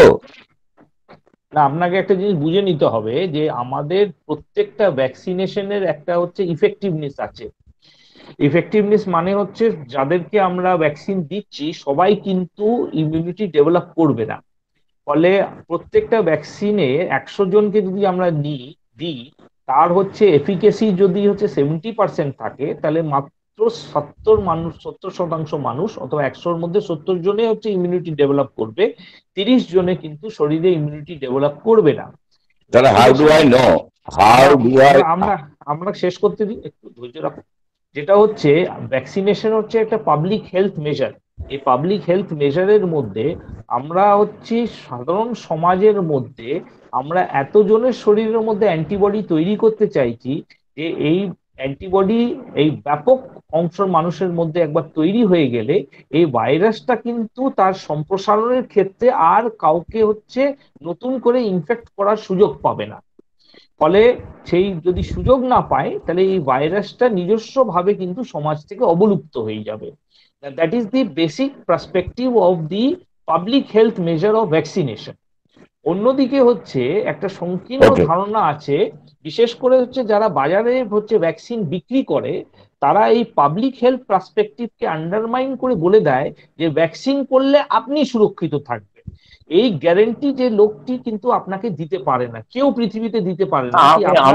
না, আপনাকে একটা জিনিস বুঝে নিতে হবে যে আমাদের প্রত্যেকটা ভ্যাকসিনেশনের একটা হচ্ছে ইফেক্টিভনেস আছে। ইফেক্টিভনেস মানে হচ্ছে যাদেরকে আমরা ভ্যাকসিন দিচ্ছি সবাই কিন্তু ইমিউনিটি ডেভেলপ করবে না। ফলে প্রত্যেকটা ভ্যাকসিনে একশো জনকে যদি আমরা নিই দিই, তার হচ্ছে এফিকেসি যদি হচ্ছে সেভেন্টি পার্সেন্ট থাকে, তাহলে মাত্র সত্তর মানুষ সত্তর শতাংশ মানুষ অথবা একশোর মধ্যে সত্তর জনে হচ্ছে ইমিউনিটি ডেভেলপ করবে, তিরিশ জনে কিন্তু শরীরে ইমিউনিটি ডেভেলপ করবে না। তাহলে how do I know how do I আমরা আমরা শেষ করতে দিই, একটু ধৈর্য রাখো। যেটা হচ্ছে ভ্যাকসিনেশন হচ্ছে একটা পাবলিক হেলথ মেজার। এই পাবলিক হেলথ মেজারের মধ্যে আমরা হচ্ছে সাধারণ সমাজের মধ্যে আমরা এতজনের শরীরের মধ্যে অ্যান্টিবডি তৈরি করতে চাইছি যে এই অ্যান্টিবডি এই ব্যাপক অংশ মানুষের মধ্যে একবার তৈরি হয়ে গেলে এই ভাইরাসটা কিন্তু তার সম্প্রসারণের ক্ষেত্রে আর কাউকে হচ্ছে নতুন করে ইনফেক্ট করার সুযোগ পাবে না। ফলে সেই যদি সুযোগ না পায় তাহলে এই ভাইরাসটা নিজস্ব ভাবে কিন্তু সমাজ থেকে অবলুপ্ত হয়ে যাবে। That is the basic perspective of the public health measure of vaccination. অন্যদিকে হচ্ছে একটা সংকীর্ণ ধারণা আছে, বিশেষ করে হচ্ছে যারা বাজারে হচ্ছে ভ্যাকসিন বিক্রি করে তারা এই পাবলিক হেলথ পার্সপেক্টিভকে আন্ডারমাইন করে বলে দেয় যে ভ্যাকসিন করলে আপনি সুরক্ষিত থাকবেন। এই গ্যারেন্টি যে লোকটি কিন্তু আপনাকে দিতে পারে না, কেউ পৃথিবীতে দিতে পারে না।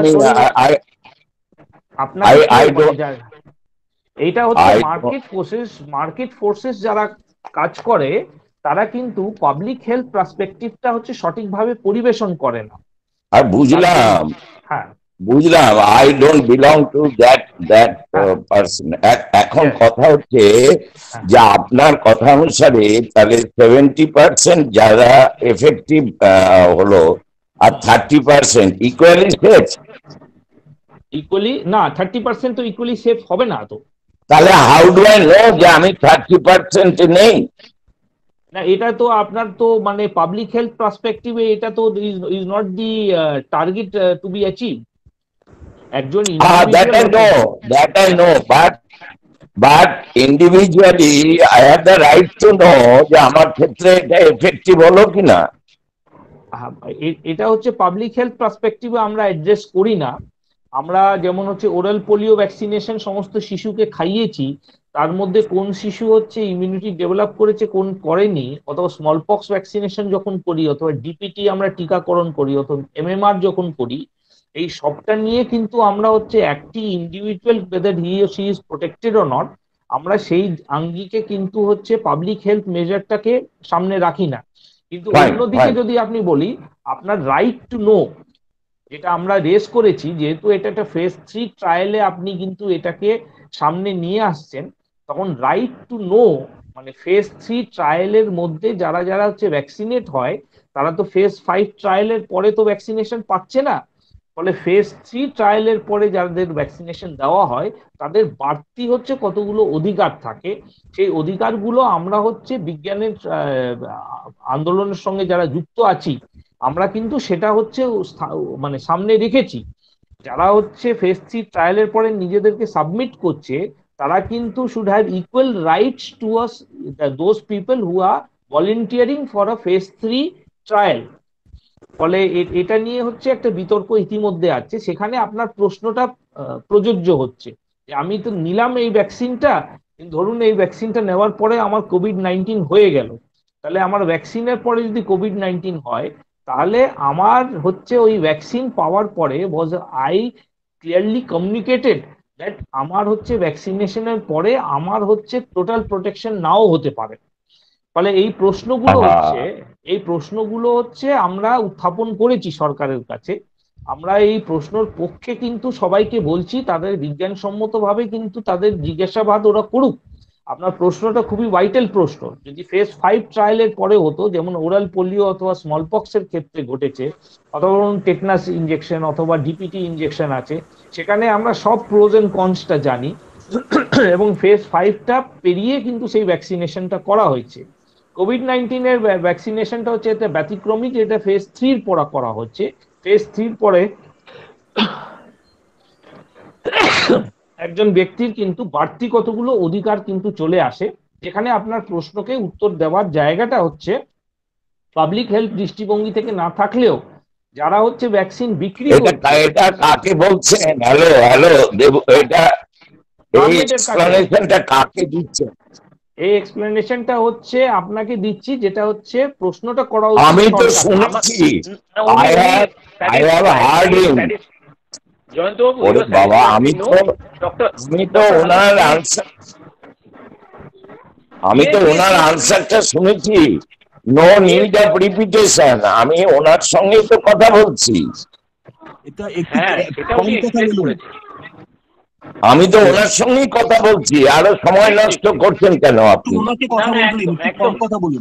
এইটা হচ্ছে মার্কেট ফোর্সেস মার্কেট ফোর্সেস যারা কাজ করে তারা কিন্তু পাবলিক হেলথ পার্সপেক্টিভটা হচ্ছে সঠিকভাবে পরিবেশন করে না। আর বুঝলাম হ্যাঁ বুঝলাম I don't belong to that that person. এখন কথা হচ্ছে যে আপনার কথা অনুসারে তাহলে সেভেন্টি পার্সেন্ট যারা এফেক্টিভ হলো আর thirty percent equally safe. Equally না, থার্টি পার্সেন্ট তো ইকুয়ালি সেফ হবে না। তো তাহলে হাউ ডু আই নো যে আমি থার্টি পার্সেন্ট নেই? না, এটা তো আপনার তো মানে পাবলিক হেলথ পার্সপেক্টিভে এটা তো is not the target to be achieve. একজন that I know that I know but but individually I have the right to know যে আমার ক্ষেত্রে এটা এফেক্টিভ হলো কিনা। এটা হচ্ছে পাবলিক হেলথ পার্সপেক্টিভে আমরা অ্যাড্রেস করি না। আমরা যেমন হচ্ছে ওরাল পোলিও ভ্যাকসিনেশন সমস্ত শিশুকে খাইয়েছি, তার মধ্যে কোন শিশু হচ্ছে ইমিউনিটি ডেভেলপ করেছে কোন করেনি, অথবা স্মল পক্স ভ্যাকসিনেশন যখন করি অথবা ডিপিটি আমরা টিকাকরণ করি অথবা এমএমআর যখন করি, এই সবটা নিয়ে কিন্তু আমরা হচ্ছে একটি individual whether he or she is protected or not, আমরা সেই আঙ্গিকে কিন্তু হচ্ছে পাবলিক হেলথ মেজারটাকে সামনে রাখি না। কিন্তু অন্যদিকে যদি আপনি বলি আপনার রাইট টু নো, যেটা আমরা রেস করেছি, যেহেতু এটা একটা ফেজ থ্রি ট্রায়ালে আপনি কিন্তু এটাকে সামনে নিয়ে আসছেন, তখন রাইট টু নো মানে ফেজ থ্রি ট্রায়ালের মধ্যে যারা যারা হচ্ছে ভ্যাকসিনেট হয় তারা তো ফেজ ফাইভ ট্রায়ালের পরে তো ভ্যাকসিনেশন পাচ্ছে না। ফলে ফেজ থ্রি ট্রায়ালের পরে যাদের ভ্যাকসিনেশন দেওয়া হয় তাদের বাড়তি হচ্ছে কতগুলো অধিকার থাকে, সেই অধিকারগুলো আমরা হচ্ছে বিজ্ঞানের আন্দোলনের সঙ্গে যারা যুক্ত আছি আমরা কিন্তু সেটা হচ্ছে মানে সামনে রেখেছি। যারা হচ্ছে ফেজ থ্রি ট্রায়ালের পরে নিজেদেরকে সাবমিট করছে তারা কিন্তু should have equal rights to us those people who are volunteering for a phase three trial. ফলে এটা নিয়ে হচ্ছে একটা বিতর্ক ইতিমধ্যে আছে, সেখানে আপনার প্রশ্নটা প্রযোজ্য হচ্ছে যে আমি তো নিলাম এই ভ্যাকসিনটা, ধরুন এই ভ্যাকসিনটা নেওয়ার পরে আমার কোভিড নাইন্টিন হয়ে গেল, তাহলে আমার ভ্যাকসিনের পরে যদি কোভিড নাইন্টিন হয় তাহলে আমার হচ্ছে ওই ভ্যাকসিন পাওয়ার পরে was I clearly communicated that আমার হচ্ছে ভ্যাকসিনেশনের পরে আমার হচ্ছে টোটাল প্রোটেকশন নাও হতে পারে। ফলে এই প্রশ্নগুলো হচ্ছে এই প্রশ্নগুলো হচ্ছে আমরা উত্থাপন করেছি সরকারের কাছে। আমরা এই প্রশ্নের পক্ষে কিন্তু সবাইকে বলছি তাদের বিজ্ঞানসম্মতভাবে কিন্তু তাদের জিজ্ঞাসাবাদ ওরা করুক। আপনার প্রশ্নটা খুবই ভাইটাল প্রশ্ন। যদি ফেজ ফাইভ ট্রায়ালের পরে হতো, যেমন ওরাল পোলিও অথবা স্মল পক্সের ক্ষেত্রে ঘটেছে, অথবা টেটনাস ইনজেকশন অথবা ডিপিটি ইনজেকশন আছে, সেখানে আমরা সব প্রোজ এন্ড কনসটা জানি এবং ফেজ ফাইভটা পেরিয়ে কিন্তু সেই ভ্যাকসিনেশনটা করা হয়েছে। কোভিড নাইন্টিনের ভ্যাকসিনেশনটা হচ্ছে এটা ব্যতিক্রমিক, এটা ফেজ থ্রির পরা করা হচ্ছে। ফেজ থ্রির পরে একজন ব্যক্তির কিন্তু বাড়তি কতগুলো অধিকার কিন্তু চলে আসে, যেখানে আপনার প্রশ্নকে উত্তর দেওয়ার জায়গাটা হচ্ছে পাবলিক হেলথ দৃষ্টিভঙ্গি থেকে না থাকলেও যারা হচ্ছে ভ্যাকসিন বিক্রি করছে। এটা কাকে বলছেন? হ্যালো হ্যালো এটা এই এক্সপ্লেনেশনটা কাকে দিচ্ছেন? এই এক্সপ্লেনেশনটা হচ্ছে আপনাকে দিচ্ছি, যেটা হচ্ছে প্রশ্নটা করা উচিত। আমি তো শুনছি, I have I have heard him. জয়ন্তবাবু, ওরে বাবা, আমি তো আমি তো ওনার আনসার আমি তো ওনার আনসারটা শুনেছি। No need of repetition. আমি ওনার সঙ্গে তো কথা বলছি। এটা একটু কম কথা বলুন। আমি তো ওনার সঙ্গেই কথা বলছি, আরো সময় নষ্ট করছেন কেন আপনি? ওনাকে কথা বলতে দিন, একটু কম কথা বলুন।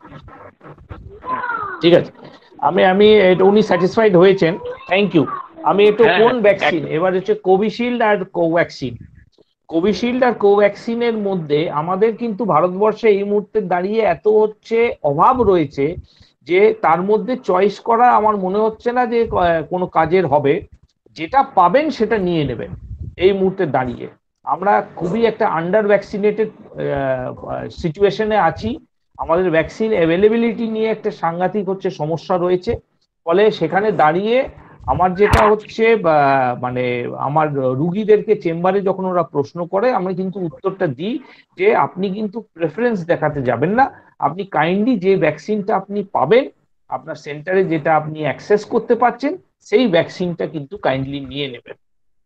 ঠিক আছে, আমি আমি উনি স্যাটিসফাইড হয়েছেন, থ্যাংক ইউ। আমি একটু কোন ভ্যাকসিন, এবার হচ্ছে কোভিশিল্ড আর কোভ্যাক্সিন। কোভিশিল্ড আর কোভ্যাক্সিনের মধ্যে আমাদের কিন্তু ভারতবর্ষে এই মুহূর্তে দাঁড়িয়ে এত হচ্ছে অভাব রয়েছে যে তার মধ্যে চয়েস করা আমার মনে হচ্ছে না যে কোনো কাজের হবে। যেটা পাবেন সেটা নিয়ে নেবেন। এই মুহূর্তে দাঁড়িয়ে আমরা খুবই একটা আন্ডার ভ্যাকসিনেটেড সিচুয়েশনে আছি। আমাদের ভ্যাকসিন অ্যাভেলেবিলিটি নিয়ে একটা সাংঘাতিক হচ্ছে সমস্যা রয়েছে। ফলে সেখানে দাঁড়িয়ে আমার যেটা হচ্ছে মানে আমার রুগীদেরকে চেম্বারে যখন ওরা প্রশ্ন করে আমরা কিন্তু উত্তরটা দিই যে আপনি কিন্তু প্রেফারেন্স দেখাতে যাবেন না, আপনি কাইন্ডলি যে ভ্যাকসিনটা আপনি পাবেন আপনার সেন্টারে, যেটা আপনি অ্যাক্সেস করতে পারছেন, সেই ভ্যাকসিনটা কিন্তু কাইন্ডলি নিয়ে নেবেন।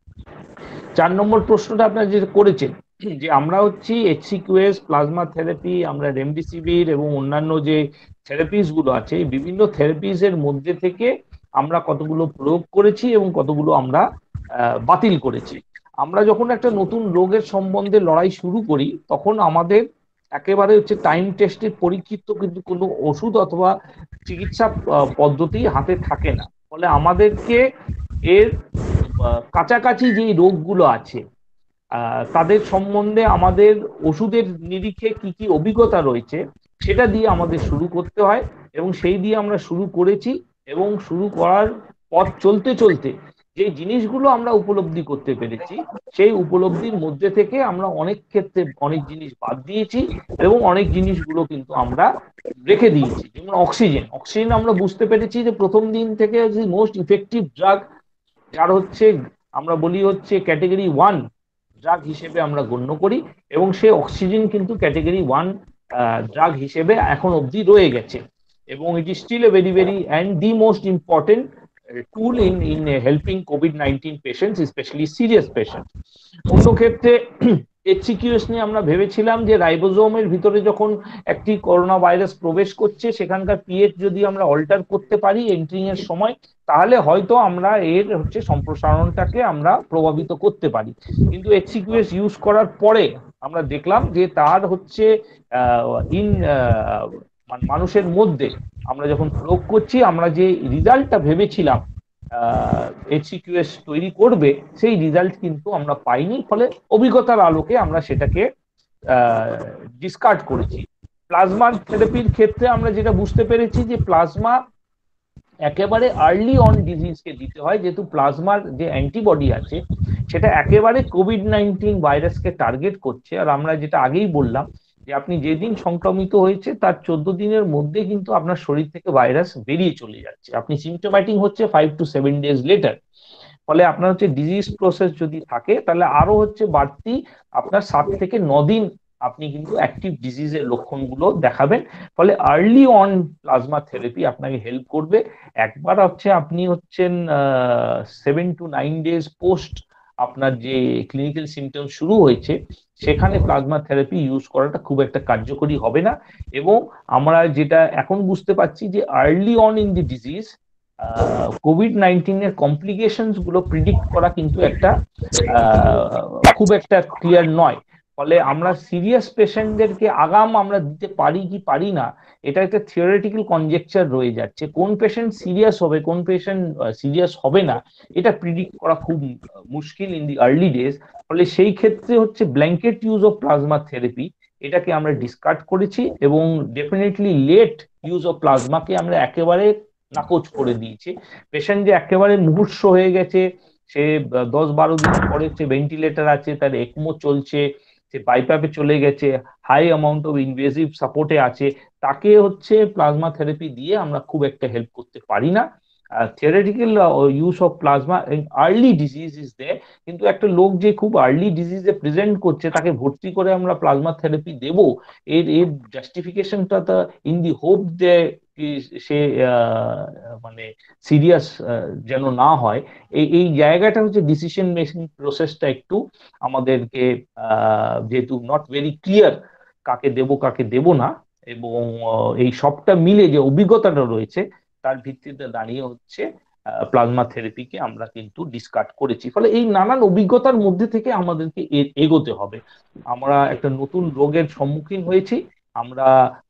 চার নম্বর প্রশ্নটা আপনারা যেটা করেছেন যে আমরা হচ্ছি এইচসিকিউএস, প্লাজমা থেরাপি, আমরা রেমডেসিভির এবং অন্যান্য যে থেরাপিস গুলো আছে, বিভিন্ন থেরাপিস এর মধ্যে থেকে আমরা কতগুলো প্রয়োগ করেছি এবং কতগুলো আমরা বাতিল করেছি। আমরা যখন একটা নতুন রোগের সম্বন্ধে লড়াই শুরু করি তখন আমাদের একেবারে হচ্ছে টাইম টেস্টের পরীক্ষিত কিন্তু কোনো ওষুধ অথবা চিকিৎসা পদ্ধতি হাতে থাকে না। ফলে আমাদেরকে এর কাছাকাছি যে রোগগুলো আছে তাদের সম্বন্ধে আমাদের ওষুধের নিরিখে কি কি অভিজ্ঞতা রয়েছে সেটা দিয়ে আমাদের শুরু করতে হয় এবং সেই দিয়ে আমরা শুরু করেছি। এবং শুরু করার পথ চলতে চলতে যে জিনিসগুলো আমরা উপলব্ধি করতে পেরেছি সেই উপলব্ধির মধ্যে থেকে আমরা অনেক ক্ষেত্রে অনেক জিনিস বাদ দিয়েছি এবং অনেক জিনিসগুলো কিন্তু আমরা রেখে দিয়েছি। যেমন অক্সিজেন, অক্সিজেন আমরা বুঝতে পেরেছি যে প্রথম দিন থেকে মোস্ট ইফেক্টিভ ড্রাগ, যার হচ্ছে আমরা বলি হচ্ছে ক্যাটেগরি ওয়ান ড্রাগ হিসেবে আমরা গণ্য করি এবং সে অক্সিজেন কিন্তু ক্যাটেগরি ওয়ান ড্রাগ হিসেবে এখন অবধি রয়ে গেছে এবং it is still a very very and the most important tool in in helping COVID nineteen patients, specially serious patient. অন্য ক্ষেত্রে এইচসিকিউএস নিয়ে আমরা ভেবেছিলাম যে রাইবোজোমের ভিতরে যখন একটি করোনা ভাইরাস প্রবেশ করছে সেখানকার পিএইচ যদি আমরা অল্টার করতে পারি এন্ট্রিং এর সময়, তাহলে হয়তো আমরা এর হচ্ছে সম্প্রসারণটাকে আমরা প্রভাবিত করতে পারি। কিন্তু এইচসিকিউএস ইউজ করার পরে আমরা দেখলাম যে তার হচ্ছে ইন মানুষের মধ্যে আমরা যখন প্রয়োগ করছি, আমরা যে রেজাল্টটা ভেবেছিলাম এইচসিকিউএস তৈরি করবে, সেই রেজাল্ট কিন্তু আমরা পাইনি। ফলে অভিজ্ঞতার আলোকে আমরা সেটাকে ডিসকার্ড করেছি। প্লাজমা থেরাপির ক্ষেত্রে আমরা যেটা বুঝতে পেরেছি যে প্লাজমা একেবারে আর্লি অন ডিজিজকে দিতে হয়, যেহেতু প্লাজমার যে অ্যান্টিবডি আছে সেটা একেবারে কোভিড নাইন্টিন ভাইরাসকে টার্গেট করছে। আর আমরা যেটা আগেই বললাম যে আপনি যেদিন সংক্রমিত হয়েছে তার চোদ্দ দিনের মধ্যে কিন্তু আপনার শরীর থেকে ভাইরাস বেরিয়ে চলে যাচ্ছে, আপনি সিমটোম্যাটিক হচ্ছে five to seven days later. ফলে আপনার হচ্ছে ডিজিজ প্রসেস যদি থাকে তাহলে আরো হচ্ছে বাড়তি আপনার সাত থেকে ন দিন আপনি কিন্তু অ্যাক্টিভ ডিজিজের লক্ষণগুলো দেখাবেন। ফলে আর্লি অন প্লাজমা থেরাপি আপনাকে হেল্প করবে। একবার হচ্ছে আপনি হচ্ছেন seven to nine days post আপনার যে ক্লিনিক্যাল সিমটম শুরু হয়েছে সেখানে প্লাজমা থেরাপি ইউজ করাটা খুব একটা কার্যকরী হবে না। এবং আমরা যেটা এখন বুঝতে পারছি যে early on in the disease COVID নাইন্টিনের কমপ্লিকেশনস গুলো প্রিডিক্ট করা কিন্তু একটা খুব একটা ক্লিয়ার নয়। ফলে আমরা সিরিয়াস পেশেন্টদেরকে আগাম আমরা দিতে পারি কি পারি না, এটা একটা থিওরিটিক্যাল কনজেকচার রয়ে যাচ্ছে। কোন পেশেন্ট সিরিয়াস হবে, কোন পেশেন্ট সিরিয়াস হবে না, এটা প্রিডিক্ট করা খুব মুশকিল ইন দি আর্লি ডেজ। ফলে সেই ক্ষেত্রে হচ্ছে blanket use of plasma therapy এটাকে আমরা ডিসকার্ড করেছি, এবং ডেফিনেটলি লেট ইউজ অফ প্লাজমাকে আমরা একেবারে নাকচ করে দিয়েছি। পেশেন্ট যে একেবারে মুমূর্ষ হয়ে গেছে, সে দশ বারো দিন পরে সে ভেন্টিলেটর আছে, তার একমো চলছে, সে বাইপ্যাপে চলে গেছে, হাই অ্যামাউন্ট অফ ইনভেসিভ সাপোর্টে আছে, তাকে হচ্ছে প্লাজমা থেরাপি দিয়ে আমরা খুব একটা হেল্প করতে পারি না। Theoretical use of plasma early disease is there, কিন্তু একটা লোক যে খুব আর্লি ডিজিজে প্রেজেন্ট করছে তাকে ভর্তি করে আমরা প্লাজমা থেরাপি দেব, এর এর জাস্টিফিকেশনটা তো ইন দি হোপ দে সে মানে সিরিয়াস যেন না হয়, এই এই জায়গাটা হচ্ছে ডিসিশন মেকিং প্রসেসটা একটু আমাদেরকে যেহেতু নট ভেরি ক্লিয়ার কাকে দেব কাকে দেব না, এবং এই সবটা মিলে যে অভিজ্ঞতাটা রয়েছে তার ভিত্তিতে দাঁড়িয়ে হচ্ছে প্লাজমা থেরাপিকে আমরা কিন্তু ডিসকার্ড করেছি। ফলে এই নানান অভিজ্ঞতার মধ্যে থেকে আমাদেরকে এগোতে হবে। আমরা একটা নতুন রোগের সম্মুখীন হয়েছি, আমরা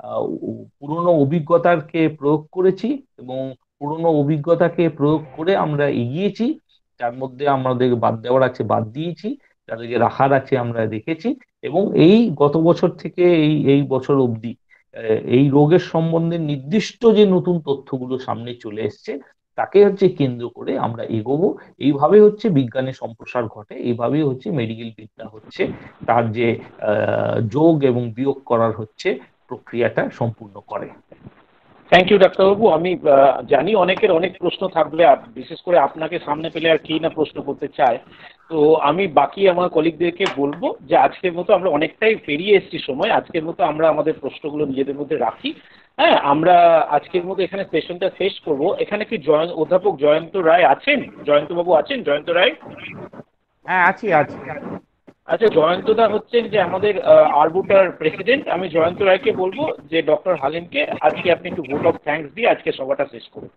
পুরনো অভিজ্ঞতাকে প্রয়োগ করেছি এবং পুরনো অভিজ্ঞতাকে প্রয়োগ করে আমরা এগিয়েছি। যার মধ্যে আমাদের বাদ দেওয়ার আছে বাদ দিয়েছি, যাদেরকে রাখার আছে আমরা রেখেছি, এবং এই গত বছর থেকে এই এই বছর অবধি এই রোগের সম্বন্ধে নির্দিষ্ট যে নতুন তথ্যগুলো সামনে চলে এসছে তাকে হচ্ছে কেন্দ্র করে আমরা এগোবো। এইভাবে হচ্ছে বিজ্ঞানের সম্প্রসার ঘটে, এইভাবেই হচ্ছে মেডিকেল বিদ্যা হচ্ছে তার যে যোগ এবং বিয়োগ করার হচ্ছে প্রক্রিয়াটা সম্পূর্ণ করে। থ্যাংক ইউ ডাক্তারবাবু। আমি জানি অনেকের অনেক প্রশ্ন থাকবে, বিশেষ করে আপনাকে সামনে পেলে আর কি না প্রশ্ন করতে চায়। তো আমি বাকি আমার কলিগদেরকে বলবো যে আজকের মতো আমরা অনেকটাই পেরিয়ে এসেছি সময়, আজকের মতো আমরা আমাদের প্রশ্নগুলো নিজেদের মধ্যে রাখি। হ্যাঁ, আমরা আজকের মতো এখানে সেশনটা শেষ করব। এখানে কি জয়ন্ত অধ্যাপক জয়ন্ত রায় আছেন? জয়ন্তবাবু আছেন? জয়ন্ত রায়? হ্যাঁ আছি আছি। আচ্ছা, জয়ন্তদা হচ্ছেন যে আমাদের আরবুটার প্রেসিডেন্ট। আমি জয়ন্ত রায়কে বলবো যে ডক্টর হালিমকে আজকে আপনি একটু ভোট অফ থ্যাঙ্কস দিয়ে আজকে সভাটা শেষ করুন।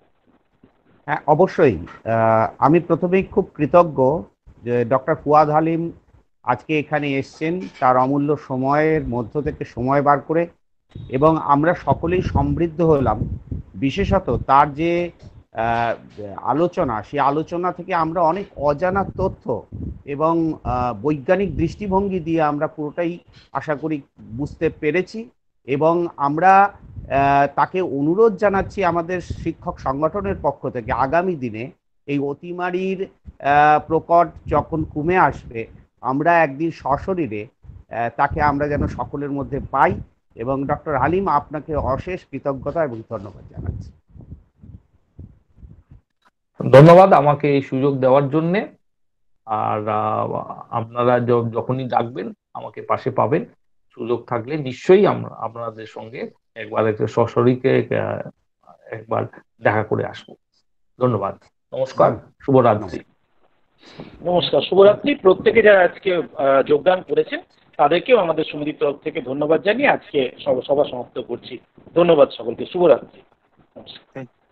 হ্যাঁ অবশ্যই, আমি প্রথমেই খুব কৃতজ্ঞ যে ডক্টর ফুয়াদ হালিম আজকে এখানে এসছেন, তার অমূল্য সময়ের মধ্য থেকে সময় বার করে, এবং আমরা সকলেই সমৃদ্ধ হলাম। বিশেষত তার যে আলোচনা, সেই আলোচনা থেকে আমরা অনেক অজানা তথ্য এবং বৈজ্ঞানিক দৃষ্টিভঙ্গি দিয়ে আমরা পুরোটাই আশা করি বুঝতে পেরেছি। এবং আমরা তাকে অনুরোধ জানাচ্ছি আমাদের শিক্ষক সংগঠনের পক্ষ থেকে আগামী দিনে এই অতিমারির প্রকট যখন কমে আসবে আমরা একদিন সশরীরে তাকে আমরা যেন সকলের মধ্যে পাই। এবং ডক্টর হালিম, আপনাকে অশেষ কৃতজ্ঞতা এবং ধন্যবাদ জানাচ্ছি। ধন্যবাদ আমাকে এই সুযোগ দেওয়ার জন্যে। আর আপনারা যখনই ডাকবেন আমাকে পাশে পাবেন, সুযোগ থাকলে নিশ্চয়ই আমরা আপনাদের সঙ্গে একবার একটা সশরীরে একবার দেখা করে আসবো। ধন্যবাদ, নমস্কার, শুভরাত্রি। নমস্কার, শুভরাত্রি। প্রত্যেকে যারা আজকে যোগদান করেছেন তাদেরকেও আমাদের সমিতির তরফ থেকে ধন্যবাদ জানিয়ে আজকে সভা সমাপ্ত করছি। ধন্যবাদ সকলকে, শুভরাত্রি। নমস্কার।